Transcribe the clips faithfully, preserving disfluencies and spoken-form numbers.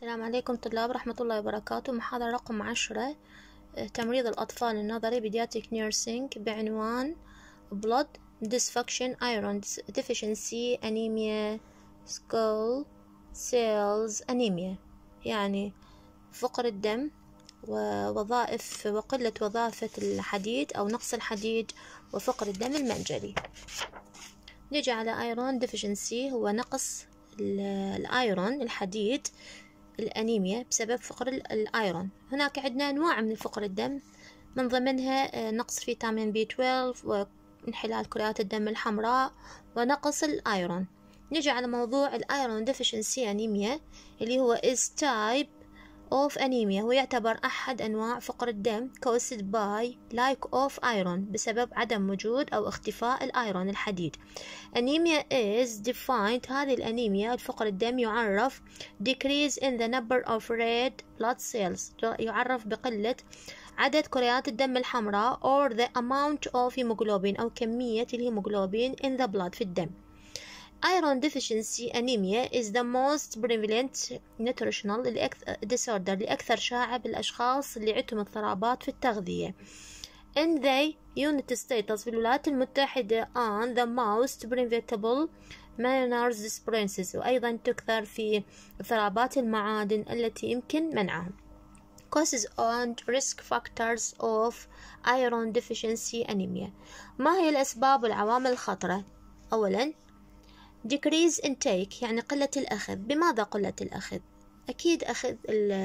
السلام عليكم طلاب رحمة الله وبركاته. محاضرة رقم عشرة، تمريض الأطفال النظري Pediatric Nursing بعنوان Blood Dysfunction Iron Deficiency Anemia Skull Cells Anemia، يعني فقر الدم ووظائف وقلة وظائف الحديد أو نقص الحديد وفقر الدم المنجلي. نجي على ايرون ديفيشنسي، هو نقص الايرون الحديد، الانيميا بسبب فقر الايرون. هناك عندنا انواع من فقر الدم، من ضمنها نقص فيتامين بي اثنا عشر وانحلال كريات الدم الحمراء ونقص الايرون. نجي على موضوع الايرون ديفيشنسي انيميا اللي هو is type of anemia، هو يعتبر أحد أنواع فقر الدم caused by lack of iron، بسبب عدم وجود أو اختفاء الأيرون الحديد. anemia is defined، هذه الأنيميا الفقر الدم يعرف decrease in the number of red blood cells، يعرف بقلة عدد كريات الدم الحمراء or the amount of hemoglobin أو كمية الهيموغلوبين in the blood في الدم. Iron deficiency anemia is the most prevalent nutritional disorder، لأكثر شائع بالأشخاص اللي عندهم اضطرابات في التغذية. In the United States، في الولايات المتحدة on the most preventable manners disturbances، وأيضا تكثر في اضطرابات المعادن التي يمكن منعها. Causes and risk factors of iron deficiency anemia، ما هي الأسباب والعوامل الخطرة؟ أولا decrease intake، يعني قلة الأخذ. بماذا قلة الأخذ؟ أكيد أخذ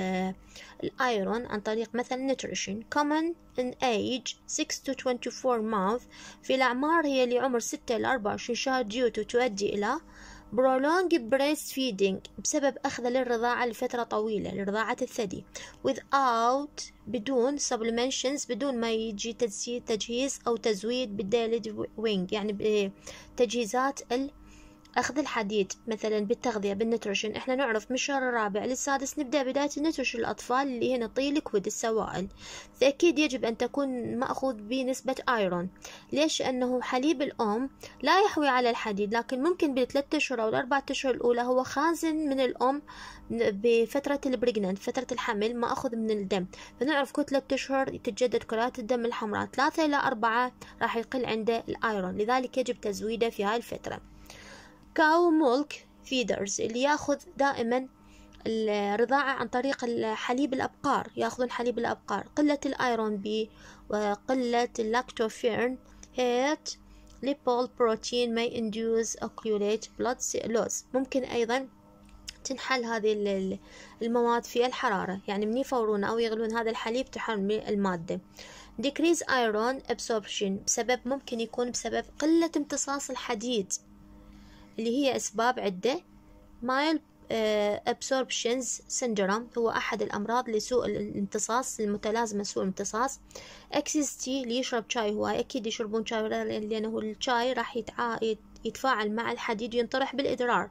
الأيرون عن طريق مثلا nutrition. common in age six to twenty-four months، في الأعمار هي لعمر ستة إلى أربعة وعشرين شهر due to تؤدي إلى prolonged breastfeeding، بسبب أخذ للرضاعة لفترة طويلة لرضاعة الثدي without، بدون supplementations، بدون ما يجي تجهيز أو تزويد بالديلي وينج، يعني بتجهيزات ال أخذ الحديد مثلا بالتغذية بالنتريشن. احنا نعرف من الشهر الرابع للسادس نبدأ بداية النتريشن للأطفال اللي هي نعطيه ليكويد السوائل، فأكيد يجب أن تكون مأخوذ بنسبة ايرون. ليش؟ أنه حليب الأم لا يحوي على الحديد، لكن ممكن بالثلاثة أشهر أو الأربعة أشهر الأولى هو خازن من الأم بفترة البريجنانت، فترة الحمل، ما أخذ من الدم. فنعرف كل ثلاثة أشهر تتجدد كريات الدم الحمراء، ثلاثة إلى أربعة راح يقل عنده الايرون، لذلك يجب تزويده في هاي الفترة. كاو مولك فيدرز، اللي ياخذ دائما الرضاعة عن طريق حليب الأبقار، ياخذون حليب الأبقار، قلة الأيرون بي وقلة اللاكتوفيرن هيت ليبول بروتين may induce oculate blood loss، ممكن أيضا تنحل هذه المواد في الحرارة، يعني من يفورون أو يغلون هذا الحليب تحرم المادة. decrease iron absorption، بسبب ممكن يكون بسبب قلة امتصاص الحديد، اللي هي أسباب عدة. mild absorption syndrome هو أحد الأمراض لسوء الامتصاص، المتلازمة سوء الامتصاص. excess tea، اللي يشرب شاي هواي، أكيد يشربون شاي لأنه الشاي راح يتع... يتفاعل مع الحديد وينطرح بالإدرار.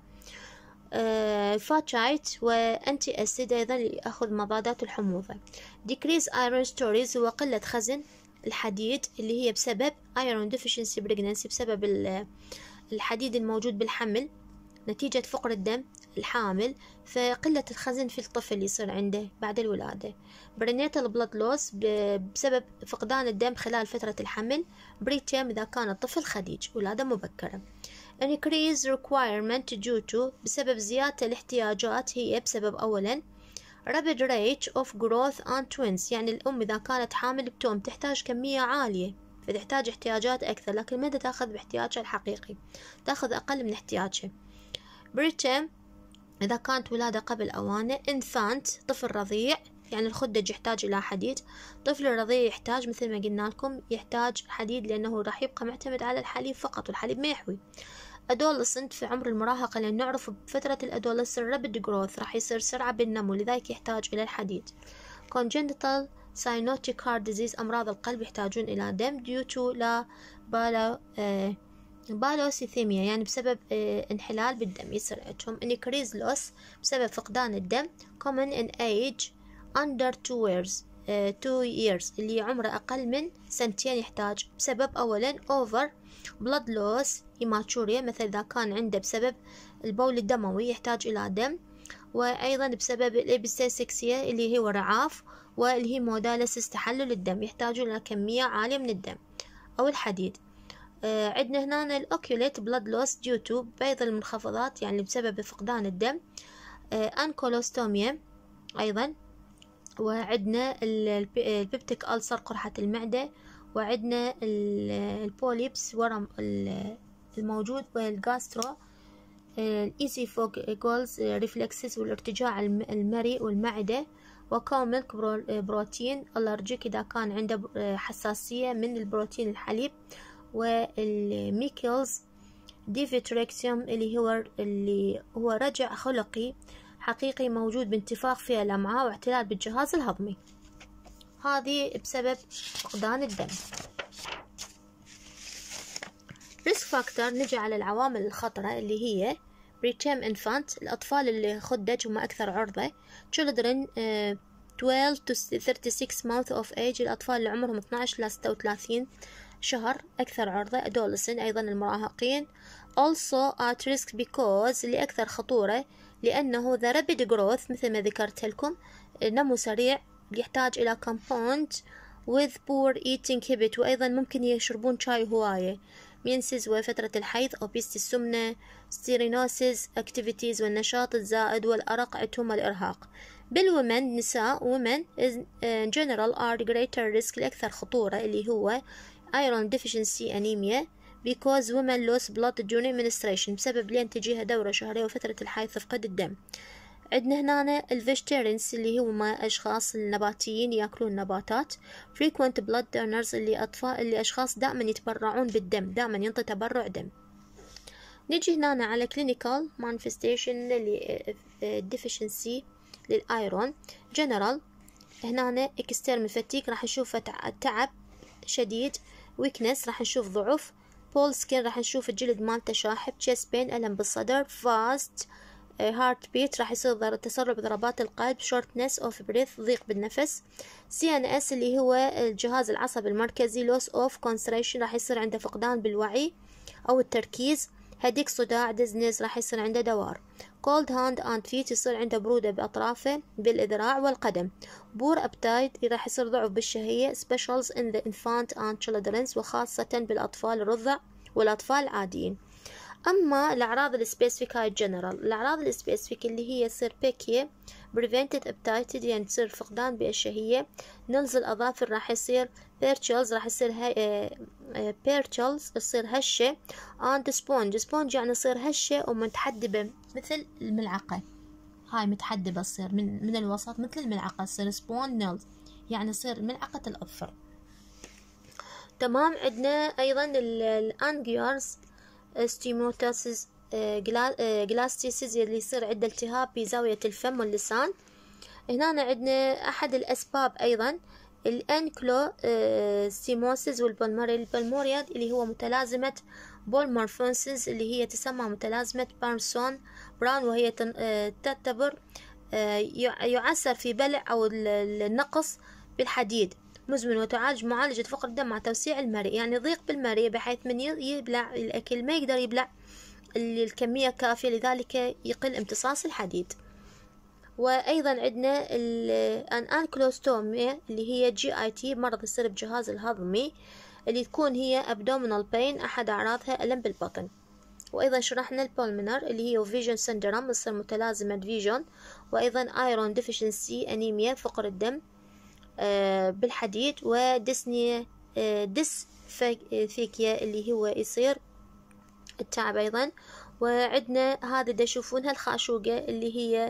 فاتشايت وأنتي أسيد أيضا يأخذ مضادات الحموضة. decrease iron storage هو قلة خزن الحديد، اللي هي بسبب iron deficiency pregnancy، بسبب الحديد الموجود بالحمل نتيجة فقر الدم الحامل، فقلة الخزن في الطفل يصير عنده بعد الولادة. برينيتال بلاد لوس، بسبب فقدان الدم خلال فترة الحمل. بريتيم إذا كان الطفل خديج، ولادة مبكرة. increase requirement due to، بسبب زيادة الاحتياجات، هي بسبب أولا rapid rate of growth on twins، يعني الأم إذا كانت حامل بتوم تحتاج كمية عالية فتحتاج احتياجات أكثر، لكن متى تأخذ باحتياجها الحقيقي تأخذ أقل من احتياجها. بريتم إذا كانت ولادة قبل أوانه. إنفانت طفل رضيع، يعني الخدج يحتاج إلى حديد، طفل الرضيع يحتاج مثل ما قلنا لكم يحتاج حديد لأنه راح يبقى معتمد على الحليب فقط والحليب ما يحوي. أدولسنت في عمر المراهقة، لأن نعرف بفترة الأدولسنت رابد جروث راح يصير سرعة بالنمو، لذلك يحتاج إلى الحديد. congenital cyanotic heart disease، أمراض القلب يحتاجون إلى دم due to لا بالا آه بالوسيثيميا، يعني بسبب آه انحلال بالدم يصير عندهم. increase loss، بسبب فقدان الدم. common in age under two years آه two years، اللي عمره أقل من سنتين يحتاج، بسبب أولا over blood loss hematuria، مثل إذا كان عنده بسبب البول الدموي يحتاج إلى دم. وأيضا بسبب الإبستاسكسيا اللي هو رعاف، والهيموداليسيس تحلل الدم، يحتاجون إلى كمية عالية من الدم أو الحديد. آه عندنا هنا الأوكيوليت بلاد لوس ديو تو بيض المنخفضات، يعني بسبب فقدان الدم. آه أنكولوستوميا أيضا، وعندنا البيبتيك ألسر قرحة المعدة، وعندنا البوليبس ورم الموجود، والجاسترو الإيزيفوغولز ريفلكسز والارتجاع المريء والمعدة، وكوميلك بروتين ألرجيك إذا كان عنده حساسية من البروتين الحليب، والميكلز ديفيتريكسيوم اللي هو اللي هو رجع خلقي حقيقي موجود بانتفاخ في الأمعاء واعتلال بالجهاز الهضمي، هذه بسبب فقدان الدم. ريسك فاكتور، نجي على العوامل الخطرة اللي هي preterm infant الأطفال اللي خدج هم أكثر عرضة، children uh, twelve to thirty-six months of age الأطفال اللي عمرهم اثناشر إلى ستة وثلاثين شهر أكثر عرضة، adolescent أيضا المراهقين، also at risk because اللي أكثر خطورة لأنه the rapid growth مثل ما ذكرت لكم نمو سريع يحتاج إلى compound with poor eating habit، وأيضا ممكن يشربون شاي هواية، مينسز وفترة الحيض، obesity السمنة، ستيرينوسيس activities والنشاط الزائد، والأرق عندهم الإرهاق. بالومن نساء women in general are greater risk الأكثر خطورة اللي هو iron deficiency anemia because women lose blood during menstruation بسبب لين تجيها دورة شهرية وفترة الحيض تفقد الدم. عندنا هنا الفيجيتيرينز اللي هم أشخاص النباتيين يأكلون نباتات، frequent blood donors اللي أطفال اللي أشخاص دائما يتبرعون بالدم، دائما ينطي تبرع دم. نجي هنا على clinical manifestation اللي deficiency للأيرون general، هنا extreme fatigue راح نشوف تعب شديد، weakness راح نشوف ضعف، pale skin راح نشوف الجلد مالته شاحب، chest pain ألم بالصدر، fast heart beat راح يصير تسرع بضربات القلب، shortness of breath ضيق بالنفس، سي إن إس اللي هو الجهاز العصبي المركزي، loss of concentration راح يصير عنده فقدان بالوعي أو التركيز، headache صداع، dizziness راح يصير عنده دوار، cold hand and feet يصير عنده برودة بأطرافه بالإذراع والقدم، poor appetite راح يصير ضعف بالشهية، specials in the infant and children وخاصة بالأطفال الرضع والأطفال العاديين. أما الأعراض السبيسيفيك هاي الجنرال، الأعراض السبيسيفيك اللي هي تصير بيكية prevented appetite يعني تصير فقدان بالشهية، نلز الأظافر راح يصير بيرتشلز راح يصير بيرتشلز يصير هشة، and sponge sponge يعني يصير هشة ومتحدبة مثل الملعقة، هاي متحدبة تصير من من الوسط مثل الملعقة، تصير سبون نلز يعني يصير ملعقة الأظفر. تمام. عندنا أيضا الأنجيارز ستيموتاسيس جلاستيسيس اللي يصير عنده التهاب في زاوية الفم واللسان. هنا عندنا أحد الأسباب أيضا الأنكلو ستيموسيس والبلموريا البلموريا اللي هو متلازمة بولمورفونسيس اللي هي تسمى متلازمة بارسون براون، وهي تعتبر يعسر في بلع أو النقص بالحديد مزمن، وتعالج معالجة فقر الدم مع توسيع المريء، يعني ضيق بالمريء بحيث من يبلع الأكل ما يقدر يبلع الكمية كافية، لذلك يقل امتصاص الحديد. وأيضا عندنا الأنكلوستوميا اللي هي جي آي تي مرض يصير بجهاز الهضمي، اللي تكون هي abdominal pain أحد أعراضها ألم بالبطن. وأيضا شرحنا البولمنر اللي هي فيجن سندروم يصير متلازمة فيجن، وأيضا ايرون ديفيشنسي أنيميا فقر الدم بالحديد، وديسنيا ديسفيكيا اللي هو يصير التعب أيضا. وعندنا هذا دا تشوفونها الخاشوقة اللي هي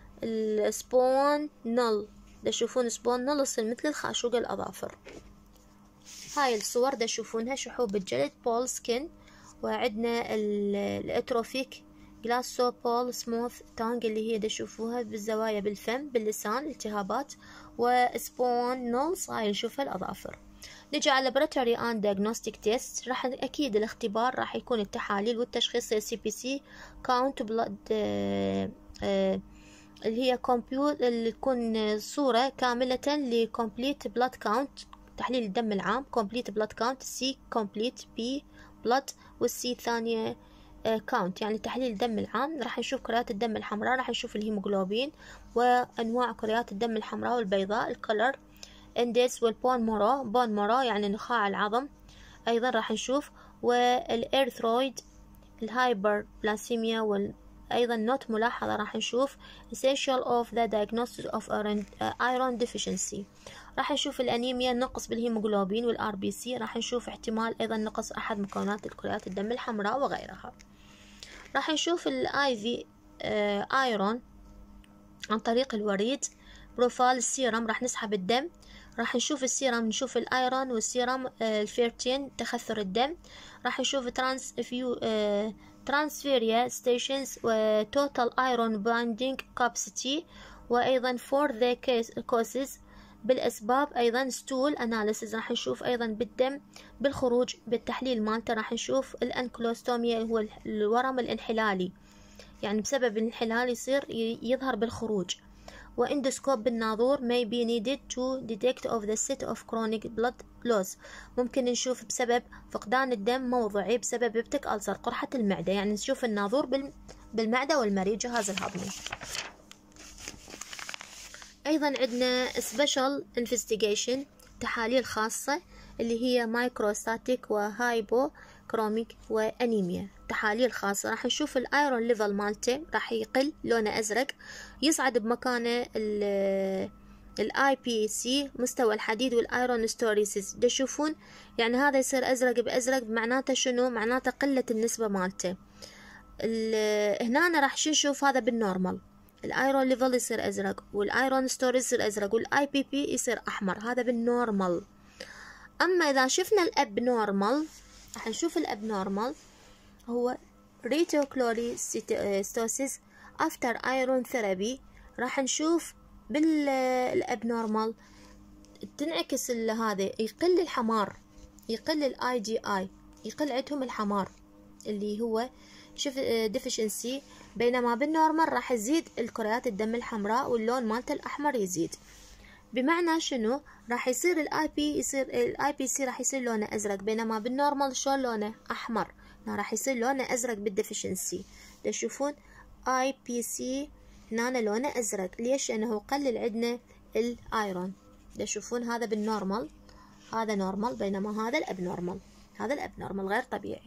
السبون نل، دا تشوفون سبون نل يصير مثل الخاشوقة الأظافر. هاي الصور دا تشوفونها شحوب الجلد بول سكين. وعندنا الاتروفيك جلاسو بول سموث تانج اللي هي دا تشوفوها بالزوايا بالفم باللسان التهابات، وسبون نولز هاي نشوفها الأظافر. نجي على laboratory and diagnostic test، راح أكيد الاختبار راح يكون التحاليل والتشخيص سي بي سي count blood آه آه اللي هي compute اللي تكون صورة كاملة ل complete blood count تحليل الدم العام complete blood count، C complete B blood، والسي ثانية كاونت يعني تحليل الدم العام، راح نشوف كريات الدم الحمراء، راح نشوف الهيموغلوبين وأنواع كريات الدم الحمراء والبيضاء، الكولر اندكس والبون مورو، بون مورو يعني نخاع العظم أيضا راح نشوف، والإيرثرويد، الهايبر بلاسيميا، وأيضا نوت ملاحظة راح نشوف essential of the diagnosis of iron deficiency. راح نشوف الأنيميا، نقص بالهيموغلوبين والآر بي سي، راح نشوف احتمال أيضا نقص أحد مكونات الكريات الدم الحمراء وغيرها. راح نشوف الاي في ايرون عن طريق الوريد، بروفايل السيرم راح نسحب الدم، راح نشوف السيرم، نشوف الايرون والسيرم الفيرتين تخثر الدم، راح نشوف ترانس فيو ترانسفيريا ستيشنز وتوتال ايرون بايندينج كاباسيتي، وايضا فور ذا كوسز بالاسباب، ايضا ستول اناليسيز راح نشوف ايضا بالدم بالخروج بالتحليل مالته، راح نشوف الانكلوستوميا اللي هو الورم الانحلالي يعني بسبب الانحلال يصير يظهر بالخروج، واندوسكوب بالناظور may be needed to detect of the set of chronic blood loss، ممكن نشوف بسبب فقدان الدم موضعي بسبب بيبتيك ألسر قرحة المعدة، يعني نشوف الناظور بالمعدة والمريء جهاز الهضمي. أيضا عندنا special investigation تحاليل خاصة اللي هي مايكروستاتيك وهايبوكروميك وأنيميا، تحاليل خاصة راح نشوف الايرون ليفل مالته راح يقل لونه أزرق، يصعد بمكانه الاي بي سي مستوى الحديد والايرون ستوريسيس، تشوفون يعني هذا يصير أزرق بأزرق معناته شنو؟ معناته قلة النسبة مالته. هنا راح نشوف هذا بالنورمال، الايرون ليفل يصير ازرق والايرون ستوريز يصير ازرق والاي بي بي يصير احمر، هذا بالنورمال. اما اذا شفنا الابنورمال راح نشوف الابنورمال هو ريتوكلوريستوسيس افتر ايرون ثيرابي، راح نشوف بالابنورمال تنعكس هذا يقل الحمار، يقل الاي جي اي، يقل عندهم الحمار اللي هو شوف ديفيشنسي، بينما بالنورمال راح يزيد الكريات الدم الحمراء واللون مالته الاحمر يزيد. بمعنى شنو؟ راح يصير الاي بي يصير الاي بي سي راح يصير لونه ازرق، بينما بالنورمال شلون لونه احمر، راح يصير لونه ازرق بالديفيشنسي. تشوفون اي بي سي هنا لونه ازرق، ليش؟ لانه قلل عندنا الايرون. تشوفون هذا بالنورمال، هذا نورمال، بينما هذا الابنورمال، هذا الابنورمال غير طبيعي.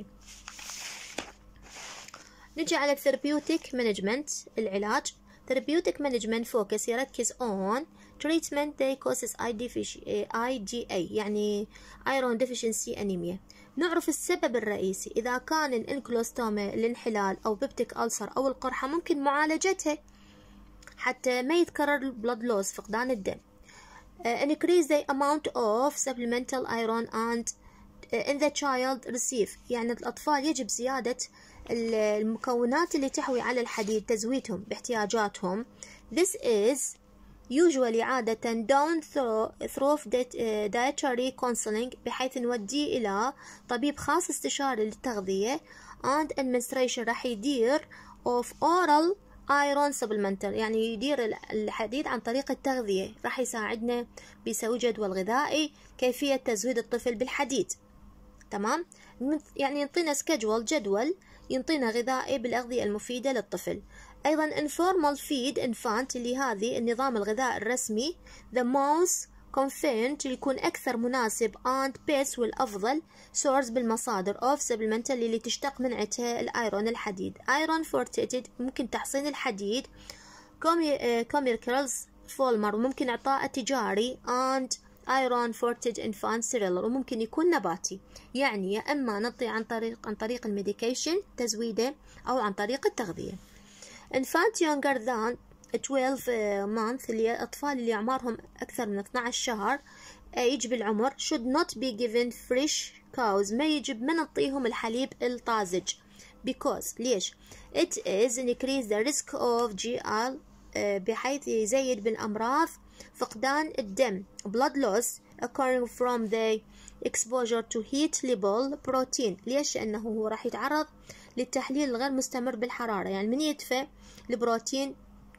نجي على الثيرابيوتيك مانجمنت، العلاج. ثيرابيوتيك مانجمنت فوكس يركز on treatment that causes اي جي اي يعني iron deficiency anemia. نعرف السبب الرئيسي، إذا كان الانكلوستوما الانحلال أو بيبتيك ألسر أو القرحة ممكن معالجتها حتى ما يتكرر البلد لوس فقدان الدم. uh, increase the amount of supplemental iron and uh, in the child receive يعني الأطفال يجب زيادة المكونات اللي تحوي على الحديد تزويدهم باحتياجاتهم. This is usually عادة done through dietary counseling بحيث نوديه إلى طبيب خاص استشاري للتغذية and administration راح يدير of oral iron supplemental يعني يدير الحديد عن طريق التغذية، راح يساعدنا بيسوي جدول غذائي كيفية تزويد الطفل بالحديد. تمام، يعني ينطينا سكجول جدول ينطينا غذائي بالأغذية المفيدة للطفل. أيضا informal feed infant اللي هذه النظام الغذائي الرسمي the most convenient يكون أكثر مناسب and best والأفضل source بالمصادر of supplemental اللي تشتق من عتها الأيرون الحديد. iron fortified ممكن تحصين الحديد، commercials فولمر وممكن إعطاء تجاري and iron fortified infant cereal وممكن يكون نباتي، يعني يا إما نعطي عن طريق عن طريق الميديكيشن تزويده أو عن طريق التغذية. infant younger than twelve months اللي الأطفال اللي أعمارهم أكثر من اثنا عشر شهر age بالعمر should not be given fresh cows ما يجب ما نعطيهم الحليب الطازج because ليش؟ it is increase the risk of جي آل بحيث يزيد بالأمراض فقدان الدم blood loss occurring from the exposure to heat level protein. ليش؟ لأنه هو راح يتعرض للتحليل الغير مستمر بالحرارة، يعني من يدفى البروتين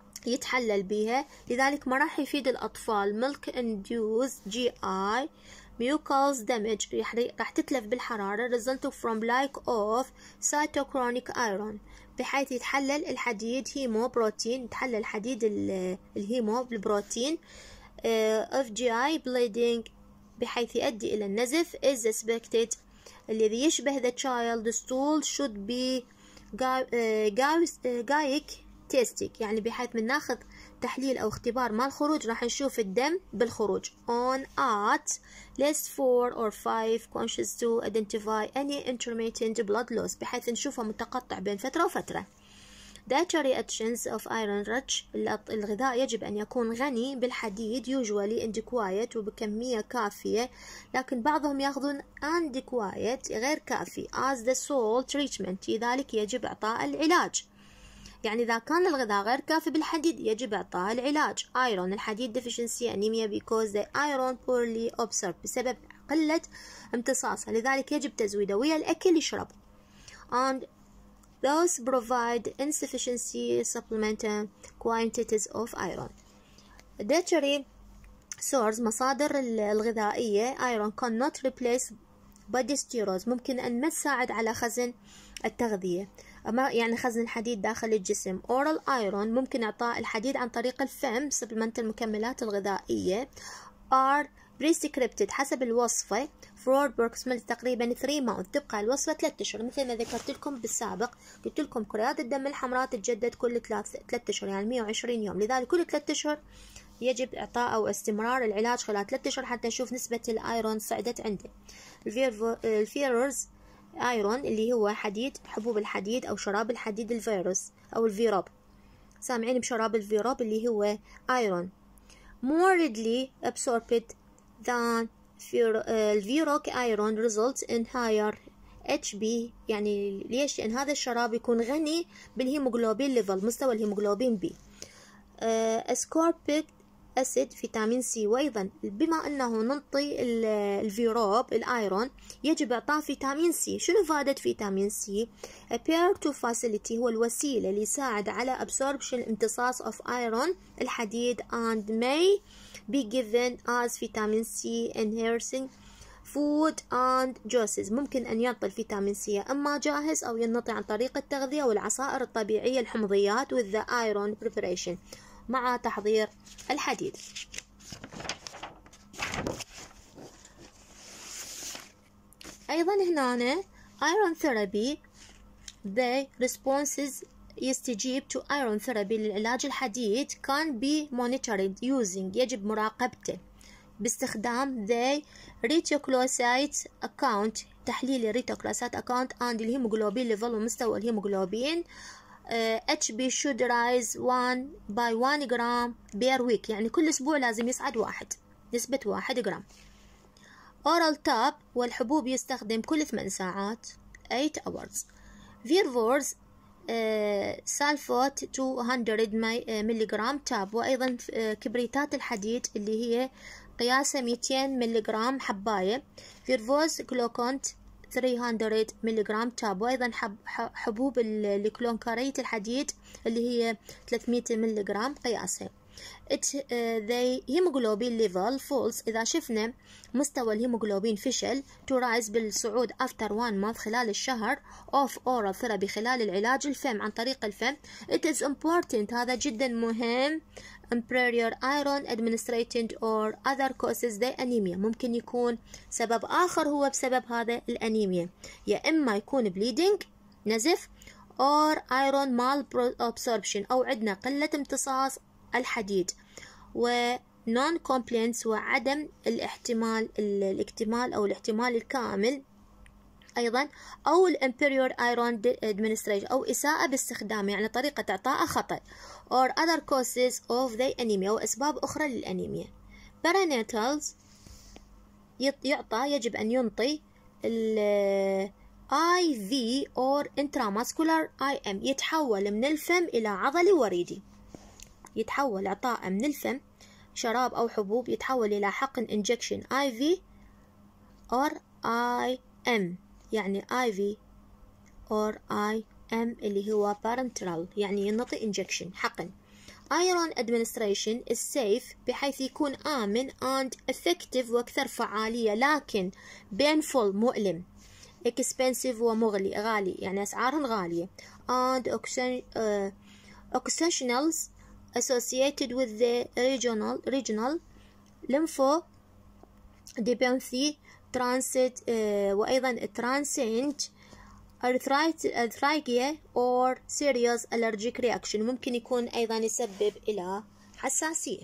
يتحلل بها، لذلك ما راح يفيد الأطفال milk induced جي آي mucous damage راح تتلف بالحرارة resulting from lack of cytochronic iron بحيث يتحلل الحديد هيمو بروتين يتحلل الحديد الهيمو بالبروتين uh, of جي آي bleeding بحيث يؤدي إلى النزف is suspected الذي يشبه the child stool should be gaic testing يعني بحيث من ناخذ تحليل أو اختبار مال الخروج راح نشوف الدم بالخروج on at least four or five conscious to identify any intermittent blood loss بحيث نشوفه متقطع بين فترة وفترة. dietary actions of iron rich الغذاء يجب أن يكون غني بالحديد usually inadequate وبكمية كافية لكن بعضهم يأخذون inadequate غير كافي as the sole treatment لذلك يجب إعطاء العلاج. يعني إذا كان الغذاء غير كافي بالحديد يجب إعطاء العلاج. iron الحديد deficiency anemia because the iron poorly absorbed بسبب قلة امتصاصه لذلك يجب تزويده ويا الأكل يشرب. and those provide insufficiency supplemental quantities of iron. dietary source مصادر الغذائية iron cannot replace body steroids ممكن أن ما تساعد على خزن التغذية أما يعني خزن الحديد داخل الجسم. oral iron ممكن إعطاء الحديد عن طريق الفم supplemental المكملات الغذائية are prescripted حسب الوصفة for approximately تقريبا three months تبقى الوصفة ثلاثة أشهر مثل ما ذكرت لكم بالسابق قلت لكم كريات الدم الحمراء تتجدد كل ثلاثة أشهر يعني مئة وعشرين يوم لذلك كل ثلاثة أشهر يجب إعطاء أو استمرار العلاج خلال ثلاثة أشهر حتى نشوف نسبة الأيرون صعدت عنده. الفيروس ايرون اللي هو حديد حبوب الحديد او شراب الحديد الفيروس او الفيروب سامعين بشراب الفيروب اللي هو ايرون more readily absorbed than الفيروك ايرون results in higher اتش بي يعني ليش؟ لأن هذا الشراب يكون غني بالهيموغلوبين ليفل مستوى الهيموغلوبين بي. اسكوربيك أسيد فيتامين سي وأيضا بما أنه ننطي الفيروب الآيرون يجب إعطاء فيتامين سي. شنو فائدة فيتامين سي؟ appear to facility هو الوسيلة اللي يساعد على absorption امتصاص of iron الحديد and may be given as vitamin C enhancing food and juices ممكن أن ينطي الفيتامين سي أما جاهز أو ينطي عن طريق التغذية والعصائر الطبيعية الحمضيات with the iron preparation مع تحضير الحديد. أيضا هنا iron therapy the responses يستجيب to iron therapy للعلاج الحديد can be monitored using يجب مراقبته باستخدام the reticulocyte account تحليل الريتيكولوسايت account and الهيموغلوبين level ومستوى الهيموغلوبين اتش بي should rise one by one gram per week يعني كل أسبوع لازم يصعد واحد نسبة واحد جرام. oral tab والحبوب يستخدم كل ثمان ساعات eight hours. فيرفورز سالفوت مئتين ملغ تاب وأيضا كبريتات الحديد اللي هي قياسها مئتين ملغ حباية. فيرفوز كلوكونت ثلاثمئة ملغ تاب وأيضا حبوب الكلونكارية الحديد اللي هي ثلاثمئة ملغ قياسها. it uh, the hemoglobin level falls إذا شفنا مستوى الهيموغلوبين فشل to rise بالصعود after one month خلال الشهر of oral therapy خلال العلاج الفم عن طريق الفم. it is important هذا جدا مهم inferior iron administrated or other causes the anemia ممكن يكون سبب آخر هو بسبب هذا الأنيميا يا إما يكون bleeding نزف or iron malabsorption أو عندنا قلة امتصاص الحديد و non compliance وعدم الاحتمال الاكتمال أو الاحتمال الكامل أيضا أو الانفيريور iron administration أو إساءة باستخدامه يعني طريقة إعطاء خطأ or other causes of the anemia وأسباب أخرى للأنيميا. Perinatals يعطى يجب أن ينطي ال آي في or intramuscular آي إم يتحول من الفم إلى عضلي وريدي يتحول إعطاء من الفم شراب أو حبوب يتحول إلى حقن injection آي في or آي إم يعني آي في or آي إم اللي هو parenteral يعني ينطي injection حقن iron administration is safe بحيث يكون آمن and effective وأكثر فعالية، لكن painful مؤلم، expensive ومغلي غالي يعني أسعارهم غالية، and occasionals associated with the regional regional lymphodependency transit وأيضا transient arthralgia or serious allergic reaction، ممكن يكون أيضا يسبب إلى حساسية.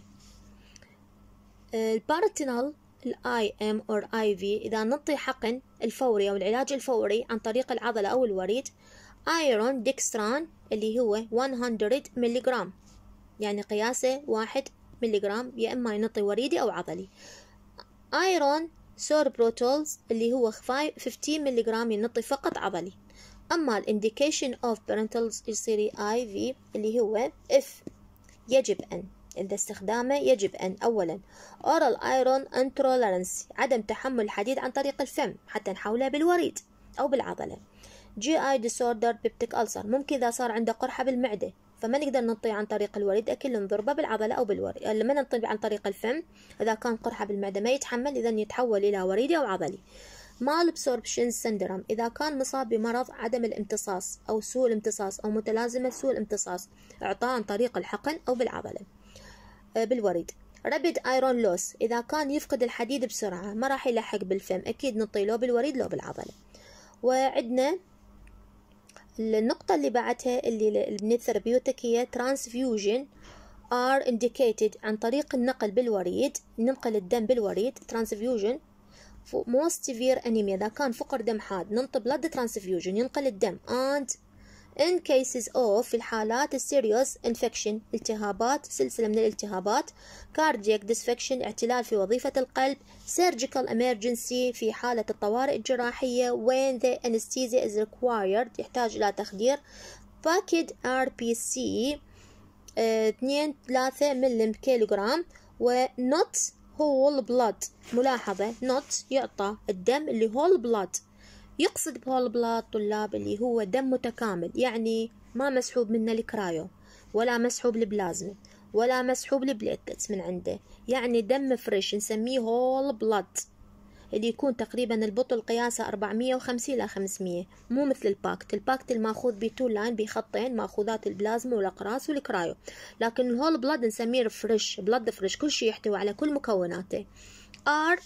البارتينال الاي ام or آي في إذا نعطي حقن الفوري أو العلاج الفوري عن طريق العضلة أو الوريد ايرون ديكستران اللي هو مئة ملغ يعني قياسه واحد ملغ، يا إما ينطي وريدي أو عضلي. ايرون سوربروتولز اللي هو خمسة عشر ملغ ينطي فقط عضلي. أما الانديكيشن اوف بارنتالز يصير آي في اللي هو اف يجب أن إذا استخدامه يجب أن أولا oral iron intolerance عدم تحمل الحديد عن طريق الفم حتى نحوله بالوريد أو بالعضلة. جي آي disorder peptic ulcer ممكن إذا صار عنده قرحة بالمعدة فما نقدر ننطي عن طريق الوريد، أكل نضربه بالعضلة أو بالوريد. لما ننطي عن طريق الفم إذا كان قرحة بالمعدة ما يتحمل إذا يتحول إلى وريدي أو عضلي. malabsorption syndrome إذا كان مصاب بمرض عدم الامتصاص أو سوء الامتصاص أو متلازمة سوء الامتصاص إعطاء عن طريق الحقن أو بالعضلة بالوريد. rapid iron loss إذا كان يفقد الحديد بسرعة ما راح يلحق بالفم، أكيد نطي له بالوريد لو بالعضلة. وعندنا النقطة اللي بعدها اللي من الثيرابيوتيك هي transfusion are indicated عن طريق النقل بالوريد، ننقل الدم بالوريد transfusion for most severe anemia إذا كان فقر دم حاد ننطي blood transfusion ينقل الدم and in cases of في الحالات السيريوس infection التهابات سلسلة من الالتهابات cardiac dysfunction اعتلال في وظيفة القلب surgical emergency في حالة الطوارئ الجراحية when the anesthesia is required يحتاج إلى تخدير packed آر بي سي اثنين ثلاثة ملم كيلوغرام و not whole blood ملاحظة not يعطى الدم اللي whole blood يقصد بهول بلاد طلاب اللي هو دم متكامل يعني ما مسحوب منه الكرايو ولا مسحوب البلازما ولا مسحوب البليتلتس من عنده، يعني دم فريش نسميه هول بلاد اللي يكون تقريبا البطل قياسه أربعمية وخمسين إلى خمسمية، مو مثل الباكت. الباكت الماخوذ بتو لاين بخطين ماخوذات البلازما والأقراص والكرايو، لكن الهول بلاد نسميه فريش بلاد فريش كل شيء يحتوي على كل مكوناته. R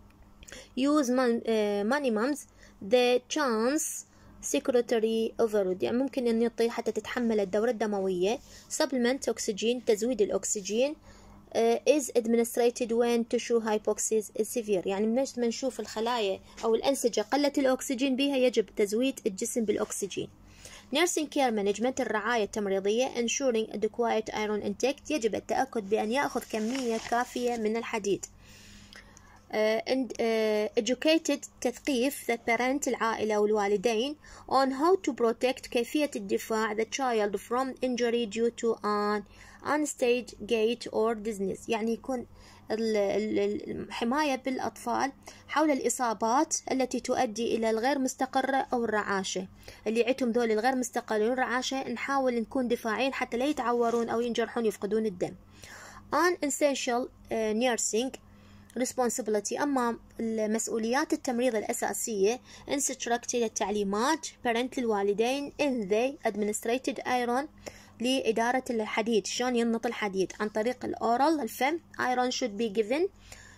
use minimums the chance secretory overload يعني ممكن أن يعطي حتى تتحمل الدورة الدموية. supplement oxygen تزويد الأكسجين uh, is administered when tissue hypoxia is severe يعني من ما نشوف الخلايا أو الأنسجة قلت الأكسجين بها يجب تزويد الجسم بالأكسجين. nursing care management الرعاية التمريضية ensuring adequate iron intake يجب التأكد بأن يأخذ كمية كافية من الحديد. Uh, and uh, educated تثقيف the parent العائلة والوالدين on how to protect كيفية الدفاع the child from injury due to an unstaged gait or dizziness يعني يكون الحماية بالأطفال حول الإصابات التي تؤدي إلى الغير مستقرة أو الرعاشة. اللي عندهم ذول الغير مستقرين والرعاشة نحاول نكون دفاعين حتى لا يتعورون أو ينجرحون يفقدون الدم. on essential uh, nursing responsibility أما المسؤوليات التمريض الأساسية instruct للتعليمات parent للوالدين in the administrated iron لإدارة الحديد شلون ينط الحديد عن طريق الأورال الفم. iron should be given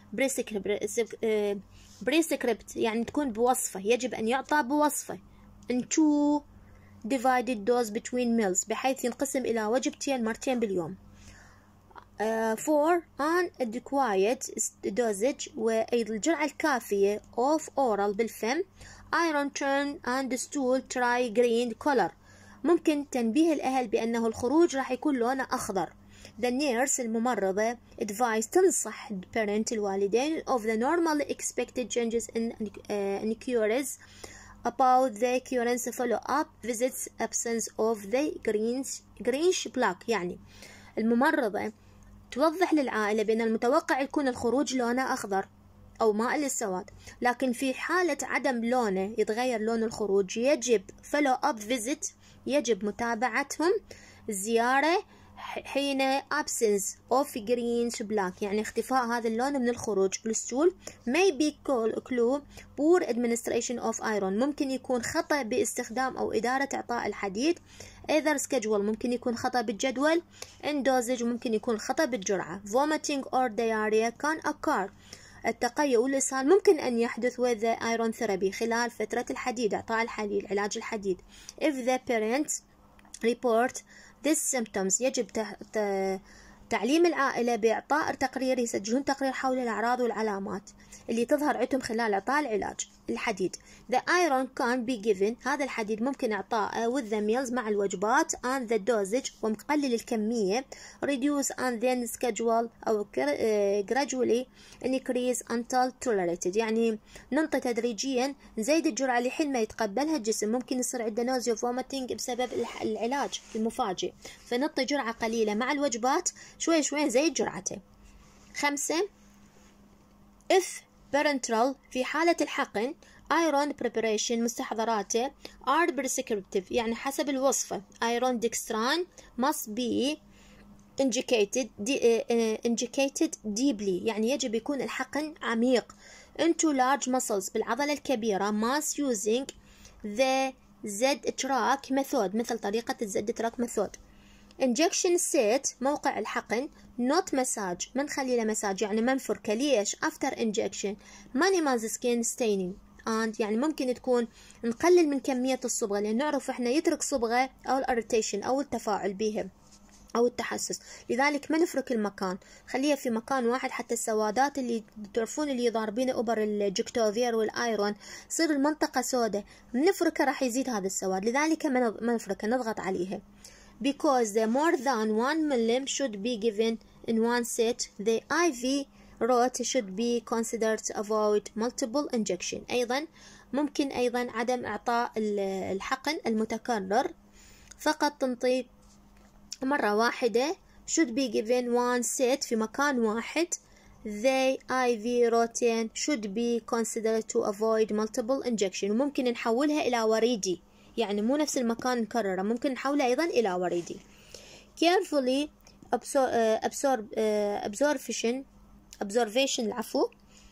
prescript يعني تكون بوصفة يجب أن يعطى بوصفة in two divided dose between meals بحيث ينقسم إلى وجبتين مرتين باليوم. Uh, for an adequate dosage والجرعة الكافية of oral بالفم iron turn and stool try green color ممكن تنبيه الأهل بأنه الخروج راح يكون لونه أخضر. the nurse الممرضة advise تنصح parent الوالدين of the normally expected changes in uh, cures about the current follow up visits absence of the greenish greenish black يعني الممرضة توضح للعائلة بأن المتوقع يكون الخروج لونه أخضر أو مائل للسواد، لكن في حالة عدم لونه يتغير لون الخروج يجب follow up visit يجب متابعتهم الزيارة حين absence of green to black يعني اختفاء هذا اللون من الخروج الستول may be clue poor administration of iron ممكن يكون خطأ باستخدام أو إدارة إعطاء الحديد either schedule ممكن يكون خطأ بالجدول in dosage ممكن يكون خطأ بالجرعة vomiting or diarrhea can occur التقيؤ والإسهال ممكن أن يحدث with the iron therapy خلال فترة الحديد إعطاء الحديد علاج الحديد if the parents report these symptoms يجب تعليم العائلة بإعطاء تقرير يسجلون تقرير حول الأعراض والعلامات اللي تظهر عندهم خلال إعطاء العلاج الحديد. The iron can be given هذا الحديد ممكن إعطاءه with the meals مع الوجبات and the dosage ومقلل الكمية reduce and then schedule أو gradually increase until tolerated يعني ننطي تدريجيا نزيد الجرعة لحين ما يتقبلها الجسم. ممكن يصير عندنا nausea vomiting بسبب العلاج المفاجئ فنعطي جرعة قليلة مع الوجبات شوي شوي نزيد جرعته. خمسة if parenteral في حالة الحقن iron preparation مستحضراته are prescriptive يعني حسب الوصفة iron dextran must be injected injected deeply يعني يجب يكون الحقن عميق into large muscles بالعضلة الكبيرة mass using the Z-track method مثل طريقة Z-track method. injection set موقع الحقن not massage ما نخلي له مساج يعني ما نفركه ليش after injection minimize skin staining and يعني ممكن تكون نقلل من كمية الصبغة لأن نعرف إحنا يترك صبغة أو الاريتيشن أو التفاعل بها أو التحسس لذلك ما نفرك المكان خليها في مكان واحد حتى السوادات اللي تعرفون اللي ضاربين أوبر الجكتوفير والآيرون تصير المنطقة سوداء نفركها راح يزيد هذا السواد لذلك ما نفركها نضغط عليها. Because the more than one millim should be given in one set, the I V route should be considered to avoid multiple injection. أيضا ممكن أيضا عدم إعطاء الحقن المتكرر فقط تنطي مرة واحدة should be given one set في مكان واحد. The I V routine should be considered to avoid multiple injection. وممكن نحولها إلى وريدي يعني مو نفس المكان مكررة ممكن نحولها أيضا إلى وريدي. carefully absorb absorption observation العفو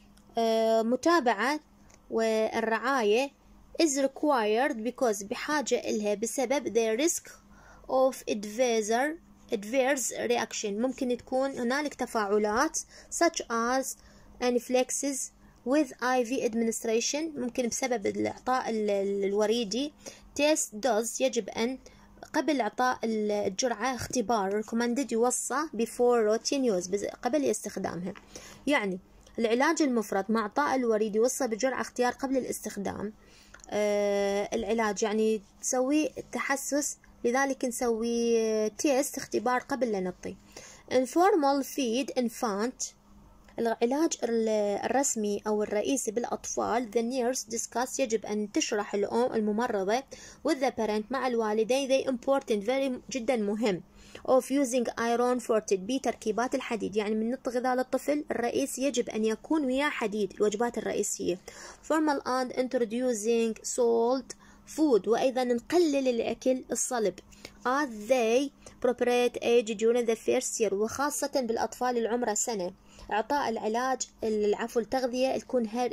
متابعة والرعاية is required because بحاجة إلها بسبب the risk of adverse adverse reaction ممكن تكون هنالك تفاعلات such as anaphylaxis with I V administration ممكن بسبب الإعطاء الوريدي. test dose يجب أن قبل إعطاء الجرعة اختبار recommended يوصى before routine use قبل استخدامها يعني العلاج المفرط مع إعطاء الوريد يوصى بجرعة اختيار قبل الاستخدام. آه العلاج يعني تسوي تحسس لذلك نسوي تيست اختبار قبل لا نعطي. informal feed infant العلاج الرسمي أو الرئيسي بالأطفال the nurse discuss يجب أن تشرح الأم الممرضة with the parent مع الوالدين they important very جدا مهم of using iron forted بتركيبات الحديد يعني من نعطي غذاء للطفل الرئيسي يجب أن يكون وياه حديد الوجبات الرئيسية. formal and introducing salt food وأيضا نقلل الأكل الصلب as they appropriate age during the first year وخاصة بالأطفال العمر سنة. إعطاء العلاج العفو التغذية تكون هر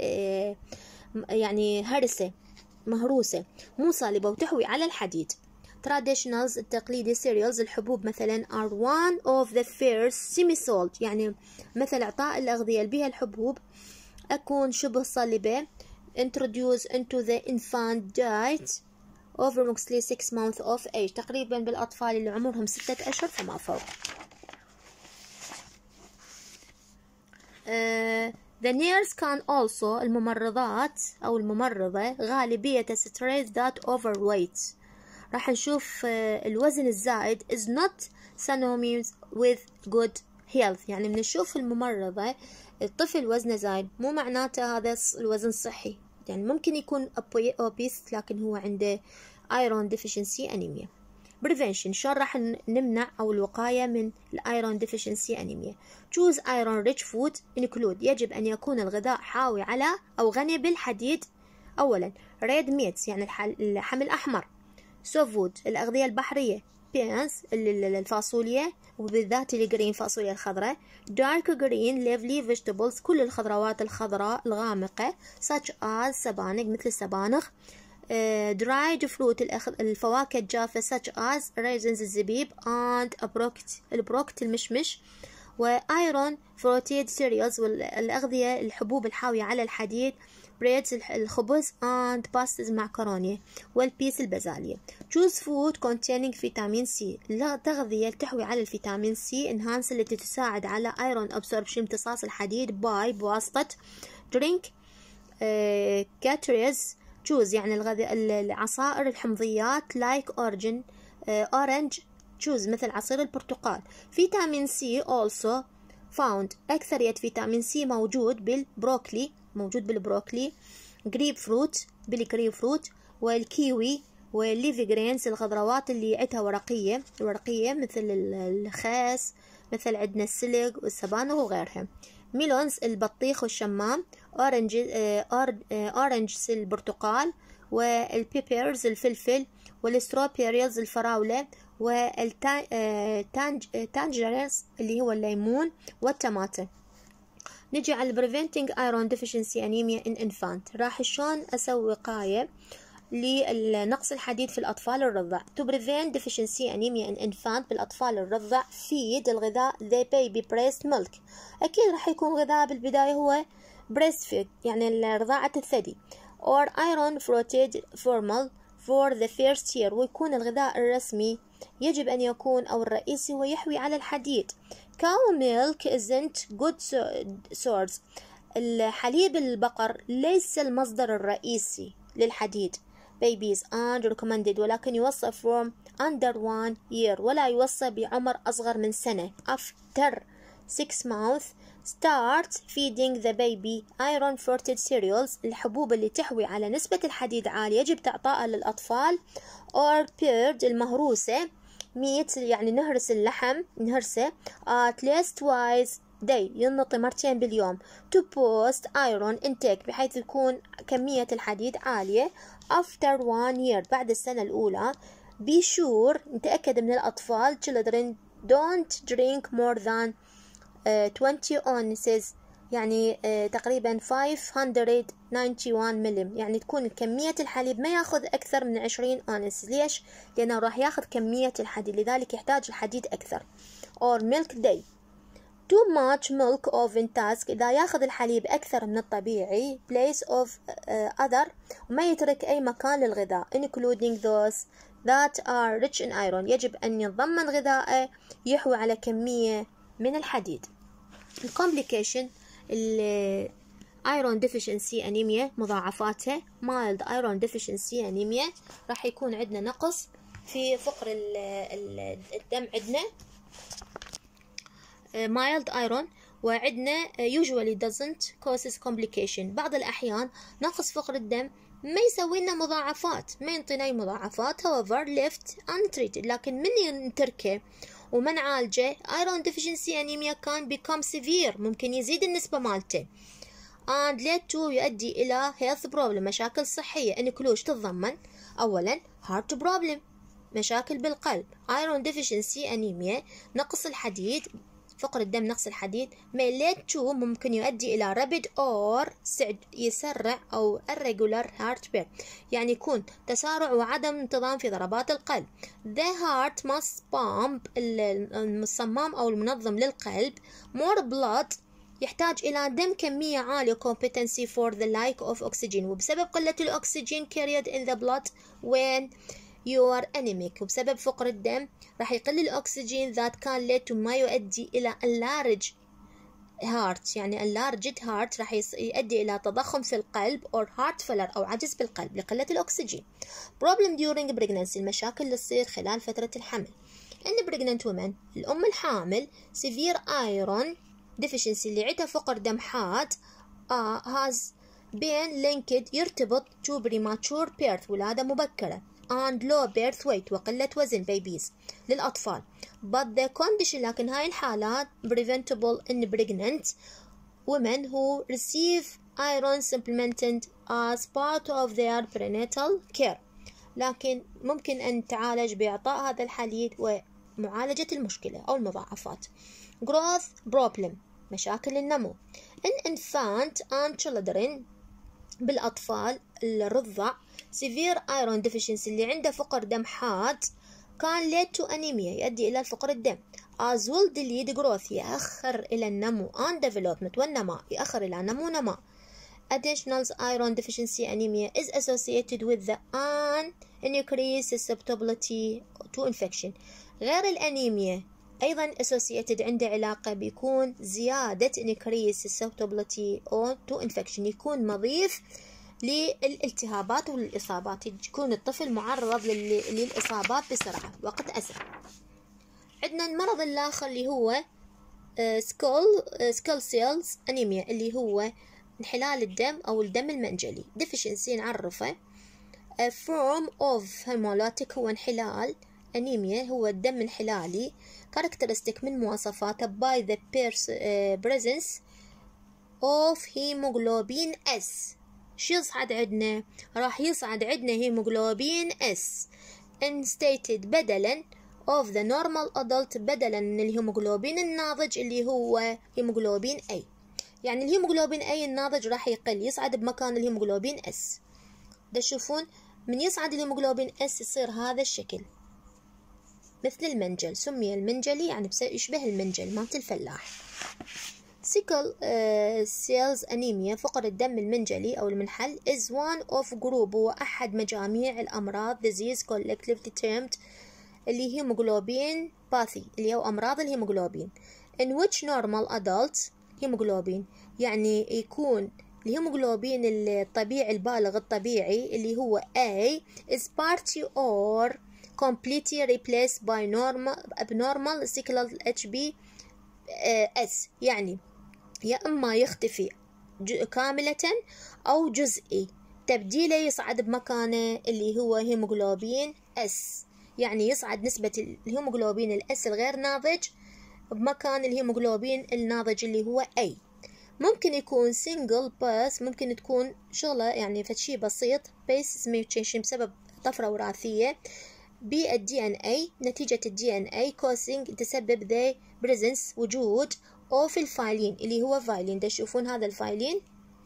يعني هرسة مهروسة مو صلبة وتحوي على الحديد. traditionals التقليدي cereals الحبوب مثلا are one of the first semi-salt يعني مثل إعطاء الأغذية اللي بها الحبوب أكون شبه صلبة introduce into the infant diet over approximately six months of age تقريبا بالأطفال اللي عمرهم ستة أشهر فما فوق. Uh, the nurse can also الممرضات أو الممرضة غالبية stress that overweight راح نشوف uh, الوزن الزائد is not synonymous with good health يعني بنشوف الممرضة الطفل وزنه زايد مو معناته هذا الوزن صحي يعني ممكن يكون obese لكن هو عنده iron deficiency anemia. prevention شلون راح نمنع أو الوقاية من الايرون deficiency anemia. choose iron rich food include يجب أن يكون الغذاء حاوي على أو غني بالحديد. أولا red meats يعني اللحم الأحمر. soft food الأغذية البحرية. beans الفاصوليا وبالذات الجرين فاصوليا الخضراء. dark green lively vegetables كل الخضروات الخضراء الغامقة such as سبانخ مثل السبانخ. uh, dried fruit الفواكه الجافة such as raisins الزبيب and abroct البروكت المشمش. و iron fruited cereals والأغذية الحبوب الحاوية على الحديد breads الخبز and pastas معكرونية والبيس البازالية. choose food containing فيتامين سي لا تغذية تحوي على الفيتامين سي enhance التي تساعد على iron absorption امتصاص الحديد by بواسطة drink uh, catries choose يعني الغذاء العصائر الحمضيات like origin uh, orange choose مثل عصير البرتقال. فيتامين سي also found أكثرية فيتامين سي موجود بالبروكلي موجود بالبروكلي جريب فروت بالجريب فروت والكيوي والليفي جرينز الخضروات اللي عندها ورقية ورقية مثل الخس مثل عندنا السلق والسبانخ وغيرها. ميلونز البطيخ والشمام. أورنج أورنجز البرتقال والبيبرز الفلفل والستروبيريز الفراولة والتانجرز اللي هو الليمون والطماطم. نجي على preventing iron deficiency anemia in infant. راح شلون أسوي وقاية لنقص الحديد في الأطفال الرضع. to prevent deficiency anemia in infant بالأطفال الرضع feed الغذاء the baby breast milk. أكيد راح يكون غذاء بالبداية هو breast feed يعني رضاعة الثدي or iron fruited formula for the first year ويكون الغذاء الرسمي يجب أن يكون أو الرئيسي ويحوي على الحديد. cow milk isn't good source الحليب البقر ليس المصدر الرئيسي للحديد. babies are recommended ولكن يوصى from under one year ولا يوصى بعمر أصغر من سنة. after six months start feeding the baby iron fruited cereals الحبوب اللي تحوي على نسبة الحديد عالية يجب تعطائها للأطفال. or paired المهروسة meat يعني نهرس اللحم نهرسه at least twice day ينطي مرتين باليوم. to boost iron intake بحيث يكون كمية الحديد عالية. after one year بعد السنة الأولى. be sure نتأكد من الأطفال children don't drink more than uh, twenty ounces يعني uh, تقريبا خمسمائة وتسعة وتسعين ملم يعني تكون كمية الحليب ما ياخذ أكثر من عشرين أونس. ليش؟ لأنه راح ياخذ كمية الحديد لذلك يحتاج الحديد أكثر. or milk day too much milk of intake إذا ياخذ الحليب أكثر من الطبيعي place of uh, other وما يترك أي مكان للغذاء including those that are rich in iron يجب أن يتضمن غذائه يحوي على كمية من الحديد. complication ال iron deficiency anemia مضاعفاتها mild iron deficiency anemia راح يكون عندنا نقص في فقر الدم عندنا mild iron وعندنا usually doesn't causes complication بعض الأحيان نقص فقر الدم ما يسوي لنا مضاعفات ما ينطينا أي مضاعفات however left untreated لكن من نتركه وما نعالجه iron deficiency anemia can become severe ممكن يزيد النسبة مالته and lead to يؤدي إلى health problem مشاكل صحية include تتضمن أولا heart problem مشاكل بالقلب. iron deficiency anemia نقص الحديد فقر الدم نقص الحديد may lead to ممكن يؤدي إلى rapid or يسرع أو irregular heartbeat يعني يكون تسارع وعدم انتظام في ضربات القلب. the heart must pump الصمام أو المنظم للقلب more blood يحتاج إلى دم كمية عالية competency for the lack of oxygen وبسبب قلة الأكسجين carried in the blood when you are anemic وبسبب فقر الدم راح يقل الأكسجين that can lead to ما يؤدي إلى enlarged heart يعني enlarged heart راح يؤدي إلى تضخم في القلب or heart failure أو عجز بالقلب لقلة الأكسجين. problem during pregnancy المشاكل اللي تصير خلال فترة الحمل. in pregnant women الأم الحامل severe iron deficiency اللي عندها فقر دم حاد uh, has been linked يرتبط to premature birth ولادة مبكرة and low birth weight وقلة وزن babies للأطفال. but the condition لكن هاي الحالات preventable in pregnant women who receive iron supplemented as part of their prenatal care لكن ممكن أن تعالج بإعطاء هذا الحليب ومعالجة المشكلة أو المضاعفات. growth problem مشاكل النمو. in infant and children بالأطفال الرضع severe iron deficiency اللي عنده فقر دم حاد can lead to anemia يؤدي إلى فقر الدم. as will delay growth يأخر إلى النمو and development والنماء يأخر إلى نمو نماء. additional iron deficiency anemia is associated with the an increased susceptibility to infection. غير الأنيميا أيضا associated عنده علاقة بيكون زيادة increased susceptibility to infection يكون مضيف للالتهابات والإصابات يكون الطفل معرض للإصابات بسرعة وقت أسرع. عندنا المرض الآخر اللي هو skull skull cells anemia اللي هو انحلال الدم أو الدم المنجلي. deficiency نعرفه a form of hemolytic هو انحلال أنيميا هو الدم انحلالي characteristic من مواصفاته by the presence of hemoglobin S. شو يصعد عندنا؟ راح يصعد عندنا هيموغلوبين S instated بدلا of the normal adult بدلا من الهيموغلوبين الناضج اللي هو هيموغلوبين A. يعني الهيموغلوبين A الناضج راح يقل يصعد بمكان الهيموغلوبين S. ده تشوفون من يصعد الهيموغلوبين S يصير هذا الشكل مثل المنجل سمي المنجلي يعني يشبه المنجل مالت الفلاح. سيكل سيلز أنيميا فقر الدم المنجلي أو المنحل is one of group هو أحد مجاميع الأمراض disease collectively termed اللي هيموغلوبين باثي اللي هو أمراض الهيموغلوبين in which normal adults هيموغلوبين يعني يكون الهيموغلوبين الطبيعي البالغ الطبيعي اللي هو A is partly or completely replaced by normal abnormal sickle H B S يعني يا إما يختفي كاملة أو جزئي تبديله يصعد بمكانه اللي هو هيموغلوبين S يعني يصعد نسبة الهيموغلوبين الأس الغير ناضج بمكان الهيموغلوبين الناضج اللي هو A. ممكن يكون single base ممكن تكون شغلة يعني فشي بسيط base mutation بسبب طفرة وراثية بالدي ان اي نتيجة الدي ان اي causing تسبب the presence وجود of الفايلين اللي هو فايلين ده تشوفون هذا الفايلين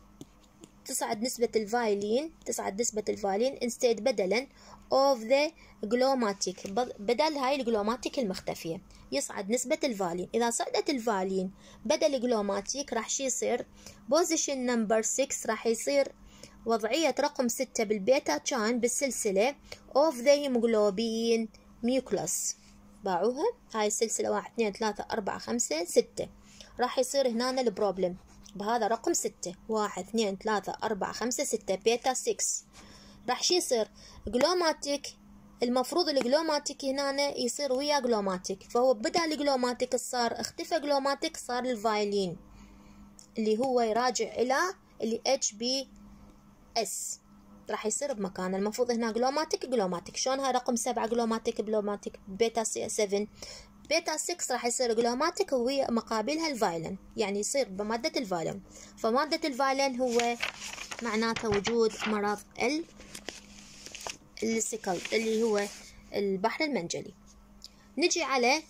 تصعد نسبة الفايلين تصعد نسبة الفايلين instead بدلا of the glomatic بدل هاي الجلوماتيك المختفية يصعد نسبة الفالين. إذا صعدت الفالين بدل الجلوماتيك راح شي يصير position number six راح يصير وضعية رقم ستة بالبيتا تشان بالسلسلة of the hemoglobin nucleus باعوها هاي السلسلة واحد اثنين ثلاثة أربعة خمسة ستة راح يصير هنا البروبلم بهذا رقم ستة واحد اثنين ثلاثة أربعة خمسة ستة بيتا ستة راح شي يصير جلوماتيك المفروض الجلوماتيك هنا يصير ويا جلوماتيك فهو بدأ الجلوماتيك صار اختفى جلوماتيك صار الفايلين اللي هو يراجع إلى اللي اتش بي اس راح يصير بمكانه المفروض هنا جلوماتيك جلوماتيك شلون هاي رقم سبعة جلوماتيك جلوماتيك بيتا سبعة بيتا ستة راح يصير جلوماتيك ويا مقابلها الفايلن يعني يصير بمادة الفايلن فمادة الفايلن هو معناته وجود مرض ال السيكل اللي هو البحر المنجلي. نجي على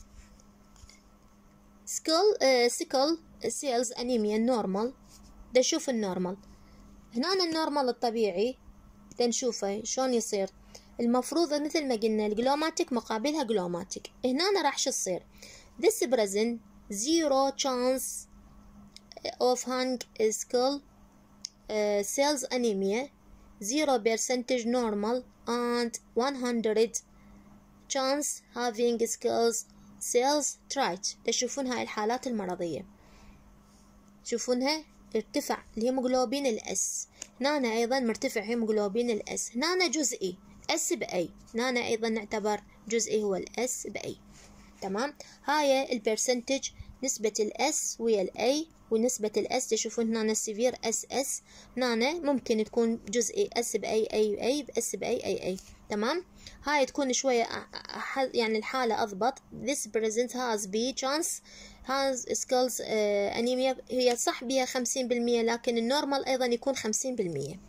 سكل سيكل سيلز انيميا النورمال ده نشوف النورمال هنا النورمال الطبيعي ده نشوفه شلون يصير المفروض مثل ما قلنا الجلوماتيك مقابلها جلوماتيك هنا راح شو تصير this present zero chance of hung skull uh, cells anemia zero percentage normal and one hundred chance having skull cells trait تشوفون هاي الحالات المرضية تشوفونها ارتفع الهيموغلوبين الأس هنا أيضا مرتفع هيموغلوبين الأس هنا جزئي أس بأي هنا أيضا نعتبر جزئي هو الأس بأي تمام هاي البرسنتج نسبة الأس ويا الأي ونسبة الأس تشوفون هنا السيفير أس أس هنا ممكن تكون جزئي أس بأي أي أي بأس بأي أي أي تمام هاي تكون شوية يعني الحالة أضبط this present has be chance has skulls uh, anemia هي صح بها خمسين بالمية لكن النورمال أيضا يكون خمسين بالمية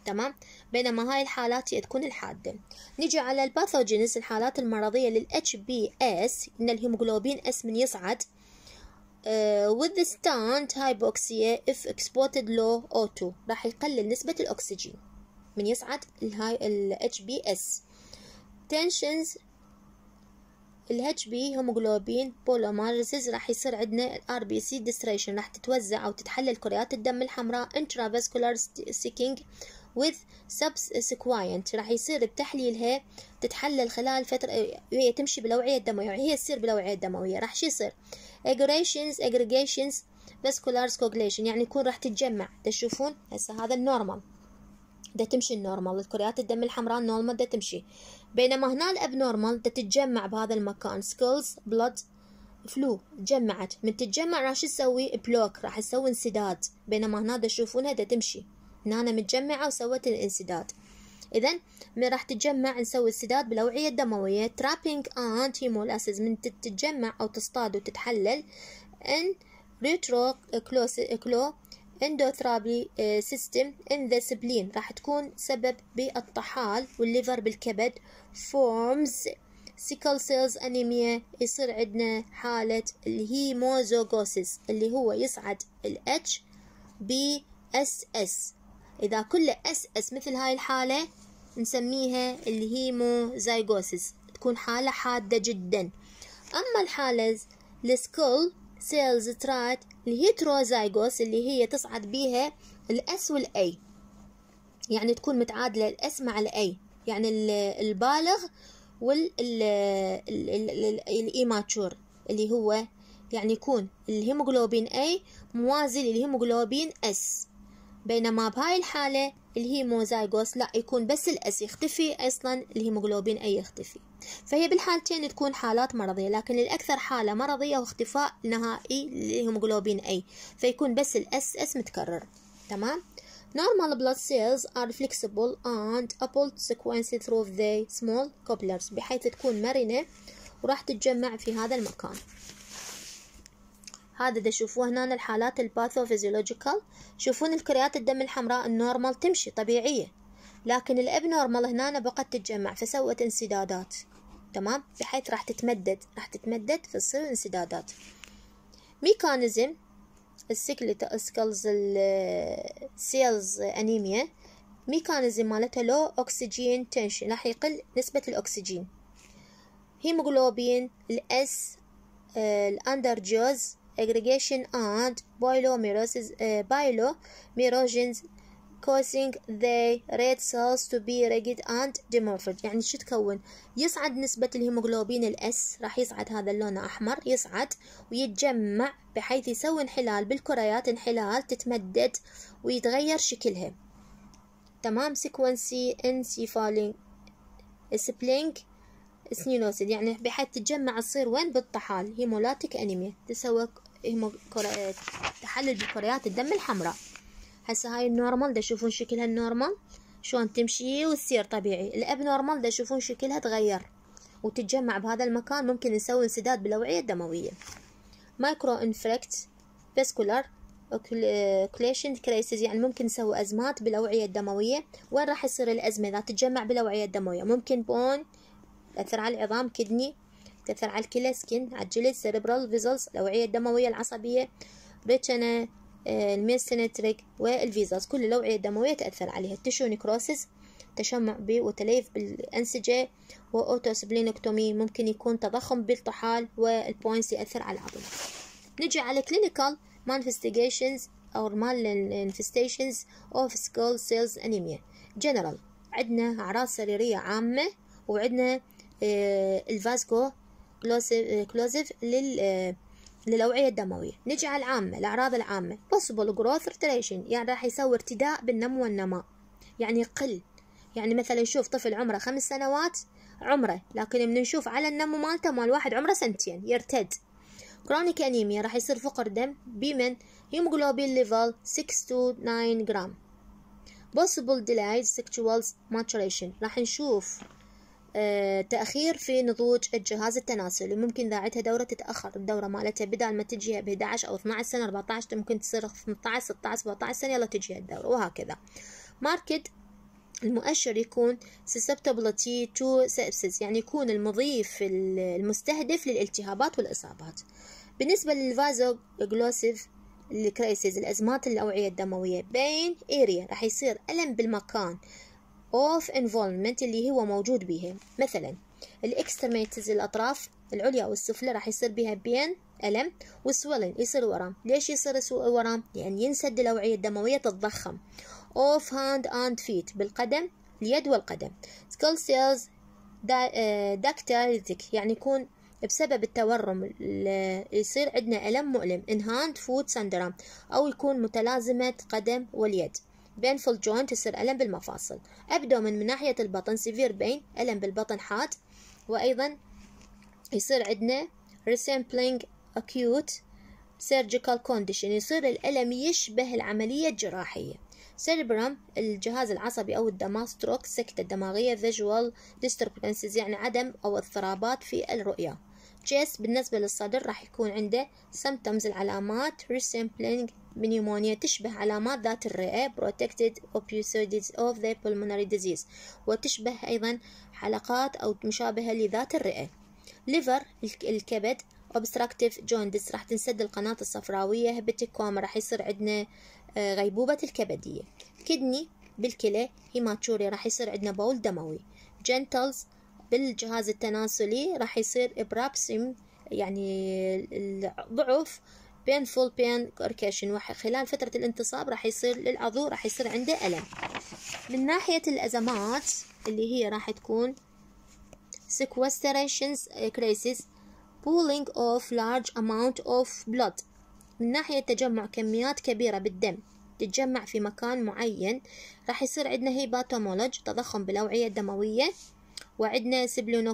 تمام. بينما هاي الحالات هي تكون الحادة. نيجي على الباثوجينز، الحالات المرضية لل إتش بي إس، إن الهيموغلوبين S من يصعد uh, with the stand hypoxia if exported low أو تو، راح يقلل نسبة الأكسجين من يصعد الهاي ال إتش بي إس. tensions ال إتش بي هيموغلوبين بوليمريزز، راح يصير عندنا ال آر بي سي distration، راح تتوزع أو تتحلل كريات الدم الحمراء intravascular seeking with subsequent، راح يصير بتحليلها تتحلل خلال فترة، هي تمشي بالأوعية الدموية، هي تصير بالأوعية الدموية، راح شو يصير aggregations aggregations vascular coagulation، يعني يكون راح تتجمع. تشوفون هسه هذا النورمال، ده تمشي النورمال، الكريات الدم الحمراء النورمال ده تمشي، بينما هنا الابنورمال ده تتجمع بهذا المكان سكولز بلود فلو، تجمعت، من تتجمع راح تسوي بلوك، راح تسوي انسداد، بينما هنا ده تشوفونها ده تمشي، هنا أنا متجمعة وسوت الانسداد. إذن من راح تتجمع نسوي انسداد بالأوعية الدموية trapping and hemolysis، من تتجمع أو تصطاد وتتحلل in retroclo endotherapy system in the spleen، راح تكون سبب بالطحال والليفر بالكبد forms sickle cells anemia، يصير عندنا حالة الهيموزوغوسيس اللي هو يصعد ال إتش بي إس إس. إذا كله إس إس مثل هاي الحالة نسميها الهيموزايغوسيس، تكون حالة حادة جدا. أما الحالة السكول سيلز ترات الهيتروزايغوس اللي هي تصعد بيها الأس والأي، يعني تكون متعادلة الأس مع الأي، يعني البالغ والإيماتشور اللي هو يعني يكون الهيموغلوبين A موازي للهيموغلوبين S، بينما بهاي الحالة الهيموزايغوس لا، يكون بس الأس يختفي، أصلا الهيموغلوبين A يختفي. فهي بالحالتين تكون حالات مرضية، لكن الأكثر حالة مرضية واختفاء نهائي للهيموغلوبين A، فيكون بس الأس أس متكرر. تمام. Normal blood cells are flexible and able to sequence through the small capillaries، بحيث تكون مرنة وراح تتجمع في هذا المكان. هذا دا شوفوه هنا الحالات الباثوفيزيولوجيكال، شوفون الكريات الدم الحمراء النورمال تمشي طبيعية، لكن الابنورمال هنا بقت تتجمع فسوت انسدادات. تمام، بحيث راح تتمدد راح تتمدد فتصير انسدادات. ميكانيزم السكلز السيلز انيميا، ميكانيزم مالتها لو اوكسجين تنشن، راح يقل نسبة الاكسجين. هيموغلوبين الاس الاندرجوز aggregation and biomerosis uh, biomerogens causing the red cells to be rigid and dimorphed، يعني شو تكون؟ يصعد نسبة الهيموغلوبين الاس، راح يصعد هذا اللون احمر، يصعد ويتجمع بحيث يسوي انحلال بالكريات، انحلال تتمدد ويتغير شكلها. تمام. سيكونسي انسيفالين سبلينج سنينوسيد، يعني بحيث تتجمع تصير وين؟ بالطحال، هيمولاتيك انيميا، تسوي هيمو كرا... تحلل بكريات الدم الحمراء. هسه هاي النورمال دا تشوفون شكلها النورمال شلون تمشي وتصير طبيعي، الابنورمال دا تشوفون شكلها تغير وتتجمع بهذا المكان، ممكن نسوي انسداد بالاوعية الدموية. مايكرو انفركت فاسكولار اوكليشن كريسز، يعني ممكن نسوي ازمات بالاوعية الدموية. وين راح يصير الازمة؟ اذا تتجمع بالاوعية الدموية، ممكن بون تأثر على العظام، كدني، تأثر على الكلى، سكين، على الجلد، سيربرال فيزلز الأوعية الدموية العصبية، ريتنا، الميسنتريك والفيزلز، كل الأوعية الدموية تأثر عليها. تشو نيكروسيس، تشمع وتليف بالأنسجة، وأوتوسبلينكتومي، ممكن يكون تضخم بالطحال، والبوينتس يأثر على العظم. نجي على clinical manifestations أو manifestations of skull cells anemia general. عندنا أعراض سريرية عامة، وعندنا آه الفاسكو كلوزيف لل آه للأوعية الدموية. نجي على العامة، الأعراض العامة possible growth retardation، يعني راح يسوي ارتداء بالنمو والنماء، يعني يقل، يعني مثلا نشوف طفل عمره خمس سنوات عمره، لكن من نشوف على النمو مالته مال واحد عمره سنتين يرتد. كرونيك أنيميا، راح يصير فقر دم بمن هيموغلوبين ليفل ستة to تسعة جرام. possible delayed sexual maturation، راح نشوف آه تأخير في نضوج الجهاز التناسلي، ممكن ذاعتها دورة تتأخر، الدورة مالتها بدل ما تجيها ب إحدى عشر أو اثنتي عشرة سنة أربعة عشر ممكن تصير ثمانية عشر ستة عشر سبعة عشر سنة يلا تجيها الدورة، وهكذا. ماركت المؤشر يكون susceptibility to sepsis، يعني يكون المضيف المستهدف للالتهابات والإصابات. بالنسبة للفازوغلوسيف الكريسيس، الأزمات الأوعية الدموية، بين area راح يصير ألم بالمكان of involvement اللي هو موجود بيها. مثلا الاكسترميتز الأطراف العليا والسفلى راح يصير بها بين ألم، والسويلن يصير ورم. ليش يصير ورم؟ يعني ينسد الأوعية الدموية، تتضخم. of hand and feet بالقدم، اليد والقدم. skull cells dactylitic يعني يكون بسبب التورم يصير عندنا ألم مؤلم. in hand foot syndrome أو يكون متلازمة قدم واليد. painful joint يصير ألم بالمفاصل. abdomen من ناحية البطن severe pain ألم بالبطن حاد. وأيضا يصير عندنا resembling acute surgical condition يصير الألم يشبه العملية الجراحية. cerebrum الجهاز العصبي أو الدماغ stroke سكتة الدماغية. visual disturbances يعني عدم أو اضطرابات في الرؤية. chest بالنسبة للصدر راح يكون عنده symptoms العلامات resembling pneumonia تشبه علامات ذات الرئة. protected episodes of the pulmonary disease وتشبه أيضا حلقات أو مشابهة لذات الرئة. liver الكبد obstructive jaundice راح تنسد القناة الصفراوية. hepatic coma راح يصير عندنا غيبوبة الكبدية. kidney بالكلى هيماتوريا راح يصير عندنا بول دموي. gentles بالجهاز التناسلي راح يصير ابراكسيم يعني الضعف. painful pain percussion وخلال فترة الانتصاب راح يصير للعضو راح يصير عنده ألم. من ناحية الأزمات اللي هي راح تكون sequestration crisis pooling of large amount of blood من ناحية تجمع كميات كبيرة بالدم تتجمع في مكان معين. راح يصير عندنا هيباتومولوج تضخم بالأوعية الدموية. وعندنا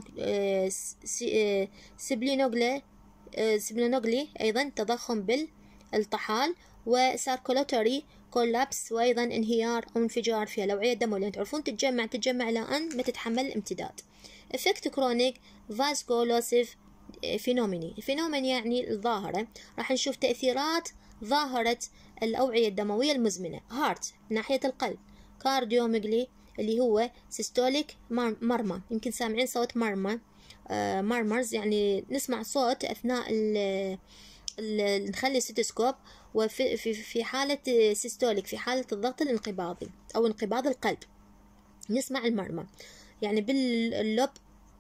سبلينوغلي سبلينوغلي أيضا تضخم بالطحال. وساركولوتري كولابس وأيضا انهيار أو انفجار في الأوعية الدموية. تعرفون تتجمع تتجمع إلى أن ما تتحمل الامتداد. effect chronic vasculosis فينوميني الفينومين يعني الظاهرة. راح نشوف تأثيرات ظاهرة الأوعية الدموية المزمنة. هارت من ناحية القلب. كارديوميجلي اللي هو سيستوليك مرمى يمكن سامعين صوت مرمى مارمرز يعني نسمع صوت أثناء ال نخلي ستيسكوب. وفي في في حالة سيستوليك في حالة الضغط الانقباضي أو انقباض القلب نسمع المرمى. يعني باللب